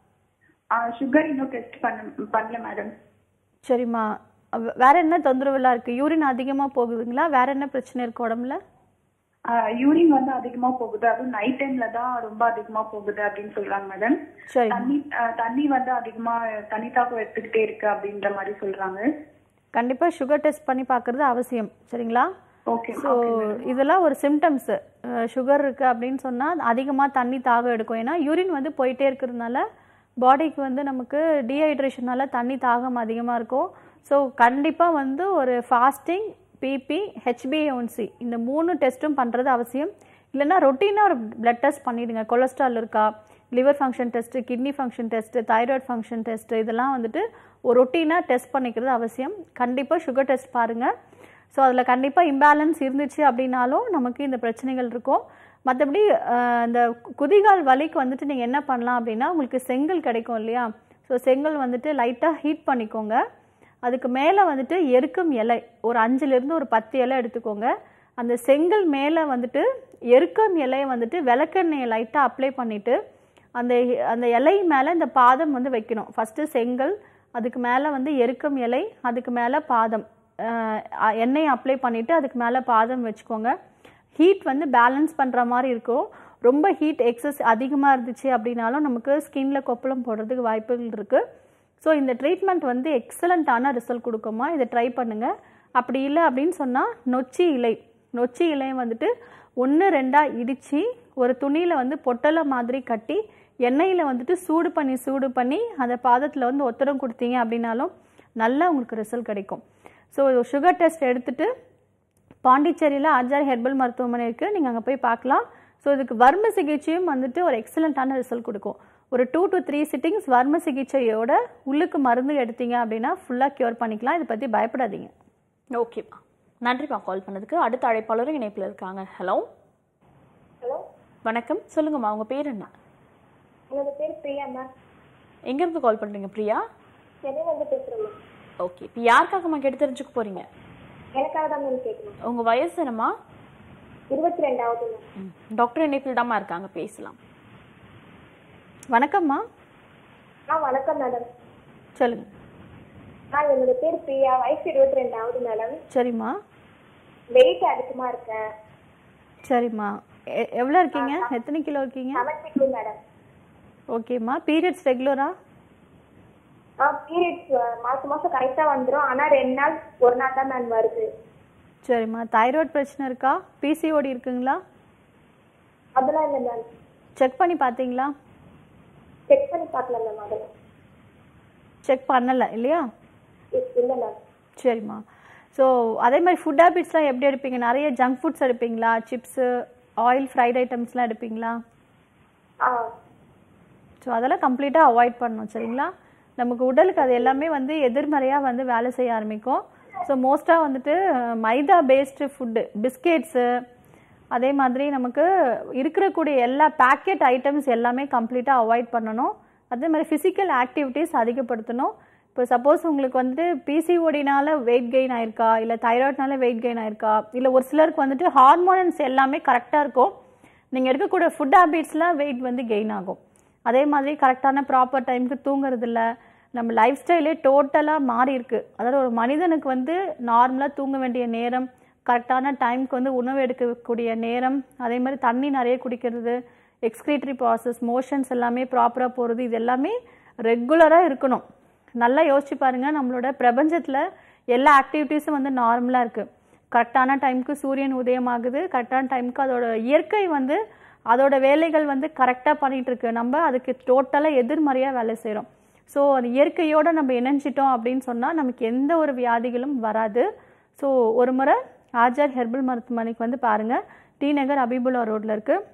Speaker 6: சுகர் இன்னும் டெஸ்ட் பண்ண பண்ணல மேடம்.
Speaker 2: சரிம்மா. வேற என்ன தொந்தரவுலாம் இருக்கு? யூரின் அதிகமா போகுதுங்களா? வேற என்ன பிரச்சனை இருக்கு உடம்புல?
Speaker 6: யூரின் வந்து அதிகமா போகுது, அதுவும் நைட் டைம்ல தான் ரொம்ப அதிகமா போகுது அப்படின்னு சொல்றாங்க மேடம். தண்ணி தண்ணி வந்து அதிகமா தண்ணி தாக்கம் எடுத்துக்கிட்டே இருக்கு அப்படின்ற மாதிரி சொல்றாங்க.
Speaker 2: கண்டிப்பா சுகர் டெஸ்ட் பண்ணி பாக்குறது அவசியம். சரிங்களா?
Speaker 6: ஓகே.
Speaker 2: ஸோ இதெல்லாம் ஒரு சிம்டம்ஸ். சுகர் இருக்கு அப்படின்னு சொன்னா அதிகமா தண்ணி தாகம் எடுக்கும். ஏன்னா யூரின் வந்து போயிட்டே இருக்கிறதுனால பாடிக்கு வந்து நமக்கு டீஹைட்ரேஷனால தண்ணி தாகம் அதிகமா இருக்கும். ஸோ கண்டிப்பா வந்து ஒரு ஃபாஸ்டிங், பிபி, ஹெச்பிஏஒன்சி இந்த மூணு டெஸ்ட்டும் பண்ணுறது அவசியம். இல்லைன்னா ரொட்டீனாக ஒரு பிளட் டெஸ்ட் பண்ணிவிடுங்க. கொலஸ்ட்ரால் இருக்கா, liver function test, kidney function test, thyroid function test, இதெல்லாம் வந்துட்டு ஒரு ரொட்டீனாக டெஸ்ட் பண்ணிக்கிறது அவசியம். கண்டிப்பாக சுகர் டெஸ்ட் பாருங்கள். ஸோ அதில் கண்டிப்பாக இம்பேலன்ஸ் இருந்துச்சு அப்படின்னாலும் நமக்கு இந்த பிரச்சனைகள் இருக்கும். மற்றபடி இந்த குதிகால் வலிக்கு வந்துட்டு நீங்கள் என்ன பண்ணலாம் அப்படின்னா, உங்களுக்கு செங்கல் கிடைக்கும் இல்லையா? ஸோ செங்கல் வந்துட்டு லைட்டாக ஹீட் பண்ணிக்கோங்க. அதுக்கு மேலே வந்துட்டு எருக்கம் இலை ஒரு அஞ்சுலேருந்து ஒரு பத்து இலை எடுத்துக்கோங்க. அந்த செங்கல் மேலே வந்துட்டு எருக்கம் இலையை வந்துட்டு விளக்கெண்ணெயை லைட்டாக அப்ளை பண்ணிவிட்டு அந்த அந்த இலை மேலே இந்த பாதம் வந்து வைக்கணும். ஃபஸ்ட்டு செங்கல், அதுக்கு மேலே வந்து எருக்கம் இலை, அதுக்கு மேலே பாதம், எண்ணெயை அப்ளை பண்ணிவிட்டு அதுக்கு மேலே பாதம் வச்சுக்கோங்க. ஹீட் வந்து பேலன்ஸ் பண்ணுற மாதிரி இருக்கும். ரொம்ப ஹீட் எக்ஸஸ் அதிகமாக இருந்துச்சு அப்படின்னாலும் நமக்கு ஸ்கின்ல கொப்பளம் போடுறதுக்கு வாய்ப்புகள் இருக்குது. ஸோ இந்த ட்ரீட்மெண்ட் வந்து எக்ஸலண்ட்டான ரிசல்ட் கொடுக்குமா, இதை ட்ரை பண்ணுங்கள். அப்படி இல்லை அப்படின்னு சொன்னால் நொச்சி இலை நொச்சி இலையை வந்துட்டு ஒன்று ரெண்டாக இடித்து ஒரு துணியில் வந்து பொட்டலை மாதிரி கட்டி எண்ணெயில் வந்துட்டு சூடு பண்ணி சூடு பண்ணி அந்த பாதத்தில் வந்து ஒத்தடம் கொடுத்தீங்க அப்படின்னாலும் நல்லா உங்களுக்கு ரிசல்ட் கிடைக்கும். ஸோ சுகர் டெஸ்ட் எடுத்துகிட்டு பாண்டிச்சேரியில் ஆர்ஜிஆர் ஹெர்பல் மருத்துவமனை இருக்குது, நீங்கள் அங்கே போய் பார்க்கலாம். ஸோ இதுக்கு வர்ம சிகிச்சையும் வந்துட்டு ஒரு எக்ஸலண்ட்டான ரிசல்ட் கொடுக்கும். ஒரு டூ டு த்ரீ சிட்டிங்ஸ் வர்ம சிகிச்சையோட உள்ளுக்கு மருந்து எடுத்தீங்க அப்படின்னா ஃபுல்லாக க்யூர் பண்ணிக்கலாம். இதை பற்றி பயப்படாதீங்க.
Speaker 1: ஓகேப்பா, நன்றிப்பா கால் பண்ணதுக்கு. அடுத்த அழைப்பாளரும் இணைப்பில் இருக்காங்க. ஹலோ
Speaker 9: ஹலோ
Speaker 1: வணக்கம், சொல்லுங்கம்மா, உங்கள் பேர் என்ன?
Speaker 9: என்னோட பேர் பிரியா மேம்.
Speaker 1: எங்கேருந்து கால் பண்ணுறீங்க பிரியா?
Speaker 9: சென்னை வந்து பேசுகிறேன் மேம்.
Speaker 1: ஓகே, இப்போ யாருக்காகம்மா கேட்டு தெரிஞ்சுக்க போகிறீங்க?
Speaker 9: எனக்காக தான் மேம் கேட்கணும்.
Speaker 1: உங்கள் வயசு என்னம்மா?
Speaker 9: இருபத்தி ரெண்டாவது மேம்.
Speaker 1: டாக்டர் இணைப்பில் தாம்மா இருக்காங்க, பேசலாம்.
Speaker 2: வணக்கம்மா.
Speaker 9: ஆ வணக்கம் மேடம்.
Speaker 2: சொல்லுங்க.
Speaker 9: ஆ என்னோட பேர் பிரியா, வயசு இருபத்தி ரெண்டாவது மேடம்.
Speaker 2: சரிம்மா.
Speaker 9: வெயிட் அதிகமாக இருக்கேன்.
Speaker 2: சரிம்மா. எவ்வளோ இருக்கீங்க? எத்தனை கிலோ இருக்கீங்க?
Speaker 9: Seventy two madam.
Speaker 2: ஓகேம்மா. பீரியட்ஸ் ரெகுலரா?
Speaker 9: ஆ பீரியட்ஸ் மாதம் மாதம் கரெக்டாக வந்துடும், ஆனால் ரெண்டு நாள் ஒரு நாள் தான் மேம் வருது.
Speaker 2: சரிம்மா. தைராய்டு பிரச்சனை இருக்கா? பிசிஓடி இருக்குங்களா?
Speaker 9: அதெல்லாம் இல்லை மேம்.
Speaker 2: செக் பண்ணி பார்த்தீங்களா?
Speaker 9: செக் பண்ணி பார்க்கல மேம். அதெல்லாம்
Speaker 2: செக் பண்ணலை இல்லையா?
Speaker 9: இல்லை மேம்.
Speaker 2: சரிம்மா. ஸோ அதே மாதிரி ஃபுட் ஹேபிட்ஸ்லாம் எப்படி எடுப்பீங்க? நிறைய ஜங்க் ஃபுட்ஸ் எடுப்பீங்களா? சிப்ஸு, ஆயில் ஃப்ரைட் ஐட்டம்ஸ்லாம் எடுப்பீங்களா?
Speaker 9: ஆ.
Speaker 2: ஸோ அதெல்லாம் கம்ப்ளீட்டாக அவாய்ட் பண்ணணும். சரிங்களா? நமக்கு உடலுக்கு அது எல்லாமே வந்து எதிர்மறையாக வந்து வேலை செய்ய ஆரம்பிக்கும். ஸோ மோஸ்ட்டாக வந்துட்டு மைதா பேஸ்டு ஃபுட்டு, பிஸ்கெட்ஸு, அதே மாதிரி நமக்கு இருக்கக்கூடிய எல்லா பேக்கெட் ஐட்டம்ஸ் எல்லாமே கம்ப்ளீட்டாக அவாய்ட் பண்ணணும். அதே மாதிரி ஃபிசிக்கல் ஆக்டிவிட்டீஸ் அதிகப்படுத்தணும். இப்போ சப்போஸ் உங்களுக்கு வந்துட்டு பிசிஓடினால வெயிட் கெயின் ஆயிருக்கா, இல்லை தைராய்டுனால வெயிட் கெயின் ஆயிருக்கா, இல்லை ஒரு சிலருக்கு வந்துட்டு ஹார்மோன்ஸ் எல்லாமே கரெக்டாக இருக்கும், நீங்கள் எடுக்கக்கூடிய ஃபுட் ஹேபிட்ஸ்லாம் வெயிட் வந்து கெயின் ஆகும். அதே மாதிரி கரெக்டான ப்ராப்பர் டைமுக்கு தூங்குறது இல்லை, நம்ம லைஃப் ஸ்டைலே டோட்டலாக மாறி இருக்கு. அதாவது ஒரு மனிதனுக்கு வந்து நார்மலாக தூங்க வேண்டிய நேரம், கரெக்டான டைமுக்கு வந்து உணவு எடுக்கக்கூடிய நேரம், அதே மாதிரி தண்ணி நிறைய குடிக்கிறது, எக்ஸ்கிரீட்டரி ப்ராசஸ், மோஷன்ஸ் எல்லாமே ப்ராப்பராக போகிறது, இது எல்லாமே ரெகுலராக இருக்கணும். நல்லா யோசிச்சு பாருங்கள், நம்மளோட பிரபஞ்சத்தில் எல்லா ஆக்டிவிட்டீஸும் வந்து நார்மலாக இருக்குது. கரெக்டான டைமுக்கு சூரியன் உதயமாகுது, கரெக்டான டைமுக்கு அதோட இயற்கை வந்து அதோட வேலைகள் வந்து கரெக்டாக பண்ணிகிட்ருக்கு. நம்ம அதுக்கு டோட்டலாக எதிர்மறையாக வேலை செய்கிறோம். ஸோ அந்த இயற்கையோடு நம்ம இணைஞ்சிட்டோம் அப்படின்னு சொன்னால் நமக்கு எந்த ஒரு வியாதிகளும் வராது. ஸோ ஒரு முறை ஆர்ஜிஆர் ஹெர்பல் மருத்துவமனைக்கு வந்து பாருங்கள். டி நகர் அபிபுல்லா ரோட்டில் இருக்குது.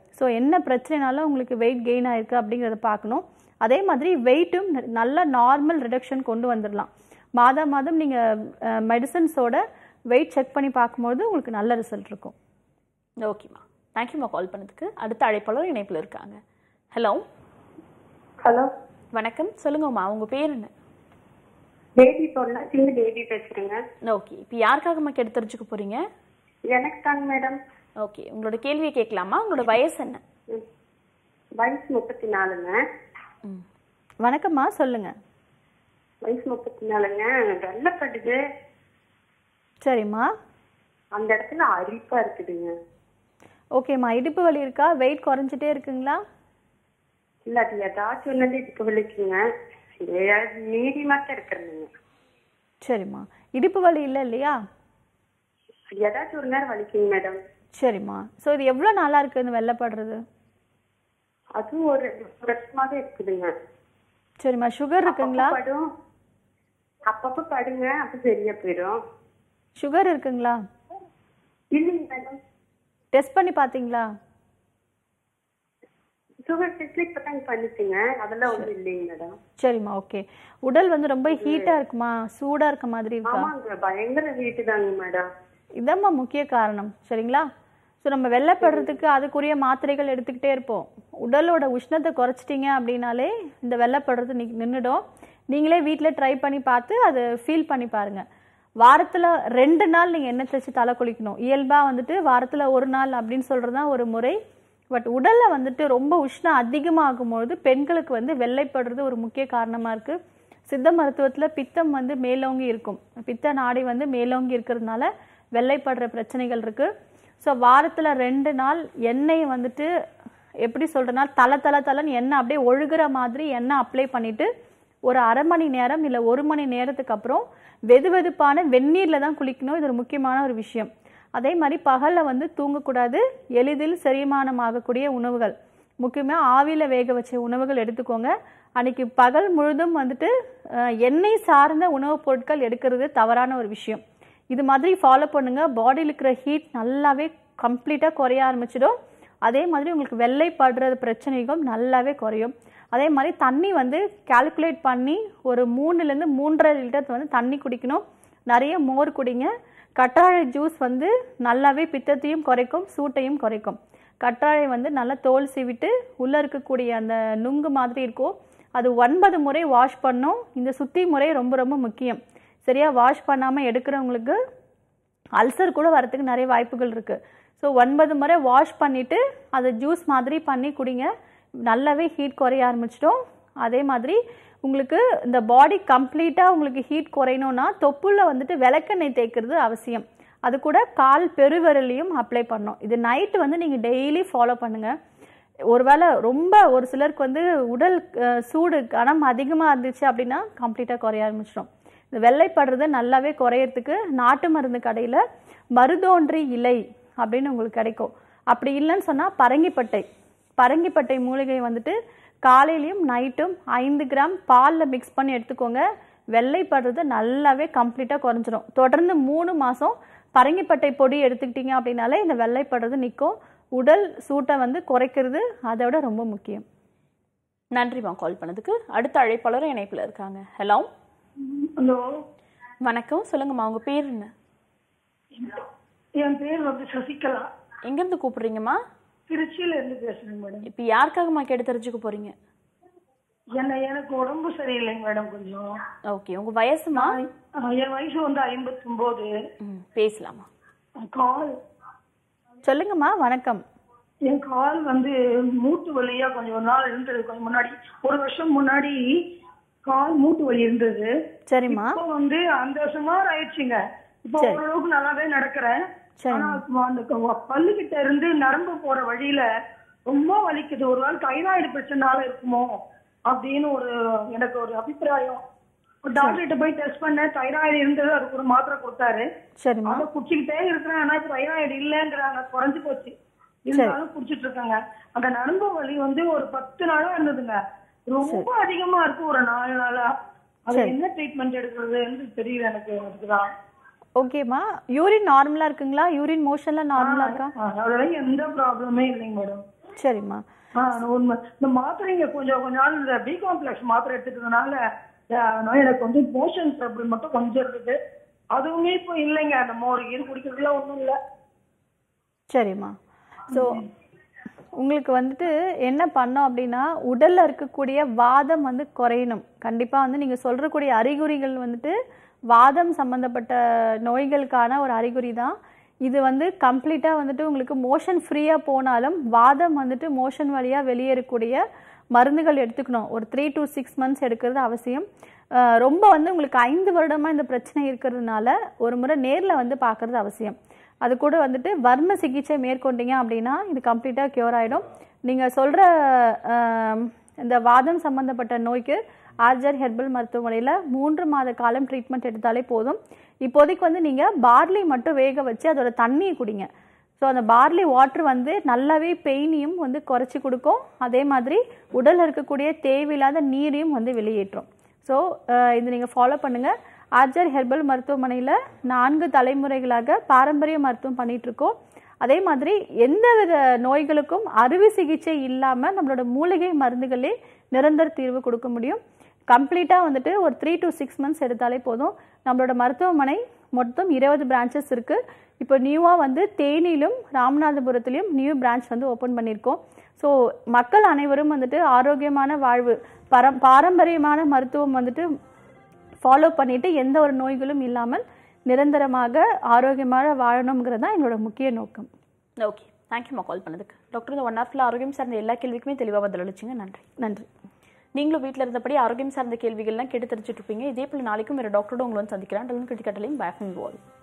Speaker 2: ஸோ என்ன பிரச்சனைனாலும் உங்களுக்கு வெயிட் கெயின் ஆயிருக்கு அப்படிங்கிறத பார்க்கணும். அதே மாதிரி வெயிட்டும் நல்ல நார்மல் ரிடக்ஷன் கொண்டு வந்துடலாம். மாதம் மாதம் நீங்கள் மெடிசன்ஸோட வெயிட் செக் பண்ணி பார்க்கும்போது உங்களுக்கு நல்ல ரிசல்ட் இருக்கும்.
Speaker 1: ஓகேம்மா, தேங்க்யூம்மா கால் பண்ணதுக்கு. அடுத்த அழைப்பாளர் இணைப்பில் இருக்காங்க. ஹலோ
Speaker 10: ஹலோ
Speaker 1: வணக்கம், சொல்லுங்கம்மா, உங்கள் பேர் என்ன?
Speaker 10: பேபி பொண்ணு, சின்ன பேபி பேசுறேங்க.
Speaker 1: ஓகே, இப்போ யாருக்காகம்மா கேட்டு தெரிஞ்சுக்க போறீங்க?
Speaker 10: எனக்கு தாங்க மேடம்.
Speaker 1: ஓகே, உங்களோட கேள்வியை கேட்கலாமா? உங்களோட வயசு என்ன?
Speaker 10: வயசு முப்பத்தி நாலுங்க.
Speaker 2: வணக்கம்மா, சொல்லுங்க.
Speaker 10: வயசு முப்பத்தி நாலுங்க. வெள்ளப்படுது.
Speaker 2: சரிம்மா.
Speaker 10: அந்த இடத்துல அரிப்பா இருக்குதுங்க.
Speaker 2: ஓகேம்மா, இடுப்பு வலி இருக்கா? வெயிட் குறைஞ்சிட்டே இருக்குங்களா?
Speaker 10: இல்ல, அது ஏதாச்சும் ஒன்று இடுப்பு வலிக்குங்க. மீடியமாத்தான் இருக்கிறதுங்க.
Speaker 2: சரிம்மா, இடுப்பு வலி இல்லை இல்லையா?
Speaker 10: ஏதாச்சும் ஒரு நேரம் வலிக்குங்க மேடம்.
Speaker 2: சரிம்மா, ஸோ இது எவ்வளோ நாளா இருக்கு இந்த வெள்ளைப்படுறது?
Speaker 10: அதுவும் ஒரு வருஷமாக இருக்குதுங்க.
Speaker 2: சரிம்மா, சுகர் இருக்குங்களா?
Speaker 10: படும், அப்பப்போ படுங்க, அப்போ சரியா போயிடும்.
Speaker 2: சுகர் இருக்குங்களா?
Speaker 10: இல்லைங்க மேடம்.
Speaker 2: டெஸ்ட் பண்ணி பார்த்தீங்களா?
Speaker 10: சுகர் டெஸ்ட் இப்பதான் பண்ணிட்டுங்க, அதெல்லாம் ஒன்றும் இல்லைங்க மேடம்.
Speaker 2: சரிம்மா, ஓகே. உடல் வந்து ரொம்ப ஹீட்டா இருக்குமா, சூடா இருக்க மாதிரி இருக்கா?
Speaker 10: ஆமாங்க, பயங்கர ஹீட்டு தாங்க மேடம்.
Speaker 2: இதம்மா முக்கிய காரணம். சரிங்களா? ஸோ நம்ம வெள்ளைப்படுறதுக்கு அதுக்குரிய மாத்திரைகள் எடுத்துக்கிட்டே இருப்போம். உடலோட உஷ்ணத்தை குறைச்சிட்டிங்க அப்படின்னாலே இந்த வெள்ளைப்படுறது நி நின்றுடும். நீங்களே வீட்டில் ட்ரை பண்ணி பார்த்து அதை ஃபீல் பண்ணி பாருங்கள். வாரத்தில் ரெண்டு நாள் நீங்கள் எண்ணெய் தேய்ச்சி தலை குளிக்கணும். இயல்பாக வந்துட்டு வாரத்தில் ஒரு நாள் அப்படின்னு சொல்கிறது தான் ஒரு முறை. பட் உடலில் வந்துட்டு ரொம்ப உஷ்ணம் அதிகமாகும்போது பெண்களுக்கு வந்து வெள்ளைப்படுறது ஒரு முக்கிய காரணமாக இருக்குது. சித்த மருத்துவத்தில் பித்தம் வந்து மேலோங்கி இருக்கும். பித்த நாடி வந்து மேலோங்கி இருக்கிறதுனால வெள்ளைப்படுற பிரச்சனைகள் இருக்குது. ஸோ வாரத்தில் ரெண்டு நாள் எண்ணெய் வந்துட்டு எப்படி சொல்கிறேன்னா தலை தலை தலைன்னு எண்ணெய் அப்படியே ஒழுகிற மாதிரி எண்ணெய் அப்ளை பண்ணிவிட்டு ஒரு அரை மணி நேரம் இல்லை ஒரு மணி நேரத்துக்கு அப்புறம் வெது வெதுப்பான வெந்நீரில் தான் குளிக்கணும். இது ஒரு முக்கியமான ஒரு விஷயம். அதே மாதிரி பகலில் வந்து தூங்கக்கூடாது. எளிதில் செரிமானம் ஆகக்கூடிய உணவுகள், முக்கியமாக ஆவியில் வேக வச்ச உணவுகள் எடுத்துக்கோங்க. அன்றைக்கி பகல் முழுதும் வந்துட்டு எண்ணெய் சார்ந்த உணவுப் பொருட்கள் எடுக்கிறது தவறான ஒரு விஷயம். இது மாதிரி ஃபாலோ பண்ணுங்கள். பாடியில் இருக்கிற ஹீட் நல்லாவே கம்ப்ளீட்டாக குறைய ஆரம்பிச்சிடும். அதே மாதிரி உங்களுக்கு வெள்ளைப்படுறது பிரச்சனைகளும் நல்லாவே குறையும். அதே மாதிரி தண்ணி வந்து கால்குலேட் பண்ணி ஒரு மூணுலேருந்து மூன்றரை லிட்டர் வந்து தண்ணி குடிக்கணும். நிறைய மோர் குடிங்க. கற்றாழை ஜூஸ் வந்து நல்லாவே பித்தத்தையும் குறைக்கும், சூட்டையும் குறைக்கும். கற்றாழை வந்து நல்லா தோல் சீவிட்டு உள்ளே இருக்கக்கூடிய அந்த நுங்கு மாதிரி இருக்கும், அது ஒன்பது முறை வாஷ் பண்ணோம். இந்த சுத்தி முறை ரொம்ப ரொம்ப முக்கியம். சரியாக வாஷ் பண்ணாமல் எடுக்கிறவங்களுக்கு அல்சர் கூட வரத்துக்கு நிறைய வாய்ப்புகள் இருக்குது. ஸோ ஒன்பது முறை வாஷ் பண்ணிவிட்டு அதை ஜூஸ் மாதிரி பண்ணி குடிங்க. நல்லாவே ஹீட் குறைய ஆரம்பிச்சிடும். அதே மாதிரி உங்களுக்கு இந்த பாடி கம்ப்ளீட்டாக உங்களுக்கு ஹீட் குறையணும்னா தொப்புள்ள வந்துட்டு விளக்கெண்ணெய் தேய்க்கிறது அவசியம். அது கூட கால் பெருவிரலையும் அப்ளை பண்ணணும். இது நைட்டு வந்து நீங்கள் டெய்லி ஃபாலோ பண்ணுங்கள். ஒருவேளை ரொம்ப ஒரு சிலருக்கு வந்து உடல் சூடு கனம் அதிகமாக இருந்துச்சு அப்படின்னா கம்ப்ளீட்டாக குறைய ஆரம்பிச்சிடும். இந்த வெள்ளைப்படுறது நல்லாவே குறையறதுக்கு நாட்டு மருந்து கடையில் மருதோன்றி இலை அப்படின்னு உங்களுக்கு கிடைக்கும். அப்படி இல்லைன்னு சொன்னால் பரங்கிப்பட்டை பரங்கிப்பட்டை மூலிகை வந்துட்டு காலையிலையும் நைட்டும் ஐந்து கிராம் பாலில் மிக்ஸ் பண்ணி எடுத்துக்கோங்க. வெள்ளைப்படுறது நல்லாவே கம்ப்ளீட்டாக குறைஞ்சிரும். தொடர்ந்து மூணு மாதம் பரங்கிப்பட்டை பொடி எடுத்துக்கிட்டீங்க அப்படின்னாலே இந்த வெள்ளைப்படுறது நிற்கும். உடல் சூட்டை வந்து குறைக்கிறது அதை விட ரொம்ப முக்கியம்.
Speaker 1: நன்றிமா கால் பண்ணதுக்கு. அடுத்த அழைப்பாளரும் இணைப்பில் இருக்காங்க. ஹலோ
Speaker 11: ஹலோ
Speaker 1: வணக்கம், சொல்லுங்கம்மா, உங்கள் பேர் என்ன?
Speaker 11: என் பேர் வந்து சசிகலா.
Speaker 1: எங்கேருந்து கூப்பிடுறீங்கம்மா?
Speaker 11: திருச்சியில இருந்து பேசுறேங்க மேடம்.
Speaker 1: இப்போ யாருக்காகம்மா கேட்டு தெரிஞ்சுக்க போறீங்க?
Speaker 11: என்ன எனக்கு உடம்பு சரியில்லைங்க மேடம் கொஞ்சம்.
Speaker 1: ஓகே, உங்க வயசுமா?
Speaker 11: என் வயசு வந்து ஐம்பத்தி ஒன்பது.
Speaker 1: பேசலாமா?
Speaker 11: கால்
Speaker 2: சொல்லுங்கம்மா. வணக்கம்.
Speaker 11: என் கால் வந்து மூட்டு வலியா கொஞ்சம் ஒரு நாள் இருந்தது. கொஞ்சம் முன்னாடி ஒரு வருஷம் முன்னாடி கால் மூட்டு வலி இருந்தது.
Speaker 2: சரிம்மா.
Speaker 11: இப்போ வந்து அந்த சுமார் ஆயிடுச்சுங்க. இப்போ ஓரளவுக்கு நல்லாவே நடக்கிறேன். ஆனா அந்த பல்லு கிட்ட இருந்து நரம்பு போற வழியில ரொம்ப வலிக்குது. ஒரு நாள் தைராய்டு பிரச்சனால இருக்குமோ அப்படின்னு ஒரு எனக்கு ஒரு அபிப்பிராயம். டாக்டர்கிட்ட போய் டெஸ்ட் பண்ண தைராய்டு இருந்தது. அதுக்கு ஒரு மாத்திரை கொடுத்தாரு. அதை குடிச்சுக்கிட்டே இருக்கிறேன். ஆனா இப்ப தைராய்டு இல்லைங்கிறாங்க, குறைஞ்சு போச்சு. இருந்தாலும் குடிச்சிட்டு இருக்காங்க. அந்த நரம்பு வலி வந்து ஒரு பத்து நாளா இருந்ததுங்க. ரொம்ப அதிகமா இருக்கு ஒரு நாலு நாளா. அது என்ன ட்ரீட்மெண்ட் எடுக்கிறதுன்னு தெரியல எனக்கு. அதுக்குதான்.
Speaker 2: ஓகேம்மா, யூரின் நார்மலா இருக்குங்களா? யூரின் மோஷன்ல நார்மலா இருக்கா?
Speaker 11: அதெல்லாம் எந்த ப்ராப்ளமே இல்லைங்க மேடம்.
Speaker 2: சரிம்மா.
Speaker 11: உண்மை இந்த மாத்திரைங்க கொஞ்சம் கொஞ்ச நாள் இந்த பி காம்ப்ளெக்ஸ் மாத்திரை எடுத்துக்கிறதுனால எனக்கு வந்து மோஷன் ட்ரபிள் மட்டும் கொஞ்சம் இருக்குது. அதுவுமே இப்போ இல்லைங்க. நம்ம ஒரு இது குடிக்கிறதுலாம் ஒன்றும் இல்லை.
Speaker 2: சரிம்மா. ஸோ உங்களுக்கு வந்துட்டு என்ன பண்ணோம் அப்படின்னா உடலில் இருக்கக்கூடிய வாதம் வந்து குறையணும். கண்டிப்பாக வந்து நீங்கள் சொல்கிறக்கூடிய அறிகுறிகள் வந்துட்டு வாதம் சம்மந்தப்பட்ட நோய்களுக்கான ஒரு அறிகுறி தான். இது வந்து கம்ப்ளீட்டாக வந்துட்டு உங்களுக்கு மோஷன் ஃப்ரீயாக போனாலும் வாதம் வந்துட்டு மோஷன் வழியாக வெளியேறக்கூடிய மருந்துகள் எடுத்துக்கணும். ஒரு த்ரீ டு சிக்ஸ் மந்த்ஸ் எடுக்கிறது அவசியம். ரொம்ப வந்து உங்களுக்கு ஐந்து வருடமாக இந்த பிரச்சனை இருக்கிறதுனால ஒரு முறை நேரில் வந்து பார்க்குறது அவசியம். அது கூட வந்துட்டு வர்ம சிகிச்சை மேற்கொண்டீங்க அப்படின்னா இது கம்ப்ளீட்டாக க்யூர் ஆகிடும். நீங்கள் சொல்கிற இந்த வாதம் சம்மந்தப்பட்ட நோய்க்கு ஆர்ஜர் ஹெர்பல் மருத்துவமனையில் மூன்று மாத காலம் ட்ரீட்மெண்ட் எடுத்தாலே போதும். இப்போதைக்கு வந்து நீங்கள் பார்லி மட்டும் வேக வச்சு அதோட தண்ணியை குடிங்க. ஸோ அந்த பார்லி வாட்டர் வந்து நல்லாவே பெயினையும் வந்து குறைச்சி கொடுக்கும். அதே மாதிரி உடலில் இருக்கக்கூடிய தேவையில்லாத நீரையும் வந்து வெளியேற்றும். ஸோ இது நீங்கள் ஃபாலோ பண்ணுங்கள். ஆர்ஜர் ஹெர்பல் மருத்துவமனையில் நான்கு தலைமுறைகளாக பாரம்பரிய மருத்துவம் பண்ணிகிட்ருக்கோம். அதே மாதிரி எந்த வித நோய்களுக்கும் அறுவை சிகிச்சை இல்லாமல் நம்மளோட மூலிகை மருந்துகளே நிரந்தர தீர்வு கொடுக்க முடியும். கம்ப்ளீட்டாக வந்துட்டு ஒரு த்ரீ டு சிக்ஸ் மந்த்ஸ் எடுத்தாலே போதும். நம்மளோட மருத்துவமனை மொத்தம் இருபது பிரான்ச்சஸ் இருக்குது. இப்போ நியூவாக வந்து தேனியிலும் ராமநாதபுரத்துலேயும் நியூ பிரான்ச் வந்து ஓப்பன் பண்ணியிருக்கோம். ஸோ மக்கள் அனைவரும் வந்துட்டு ஆரோக்கியமான வாழ்வு பரம் பாரம்பரியமான மருத்துவம் வந்துட்டு ஃபாலோ பண்ணிவிட்டு எந்த ஒரு நோய்களும் இல்லாமல் நிரந்தரமாக ஆரோக்கியமாக வாழணுங்கிறது தான் எங்களோட முக்கிய நோக்கம்.
Speaker 1: ஓகே, தேங்க்யூம்மா கால் பண்ணதுக்கு. டாக்டர் இந்த ஒன் ஹவர்ல ஆரோக்கியம் சார்ந்த எல்லா கேள்விக்குமே தெளிவாக பதிலளிச்சிங்க. நன்றி.
Speaker 2: நன்றி.
Speaker 1: நீங்களும் வீட்டில் இருந்தபடி ஆரோக்கியம் சார்ந்த கேள்விகள்லாம் கேட்டு தெரிஞ்சுட்டு இருப்பீங்க. இதே போல் நாளைக்கும் வேறு டாக்டரோட உங்களை வந்து சந்திக்கிறேன். கிரிக்கெட்லையும் பேஃபிங் வால்.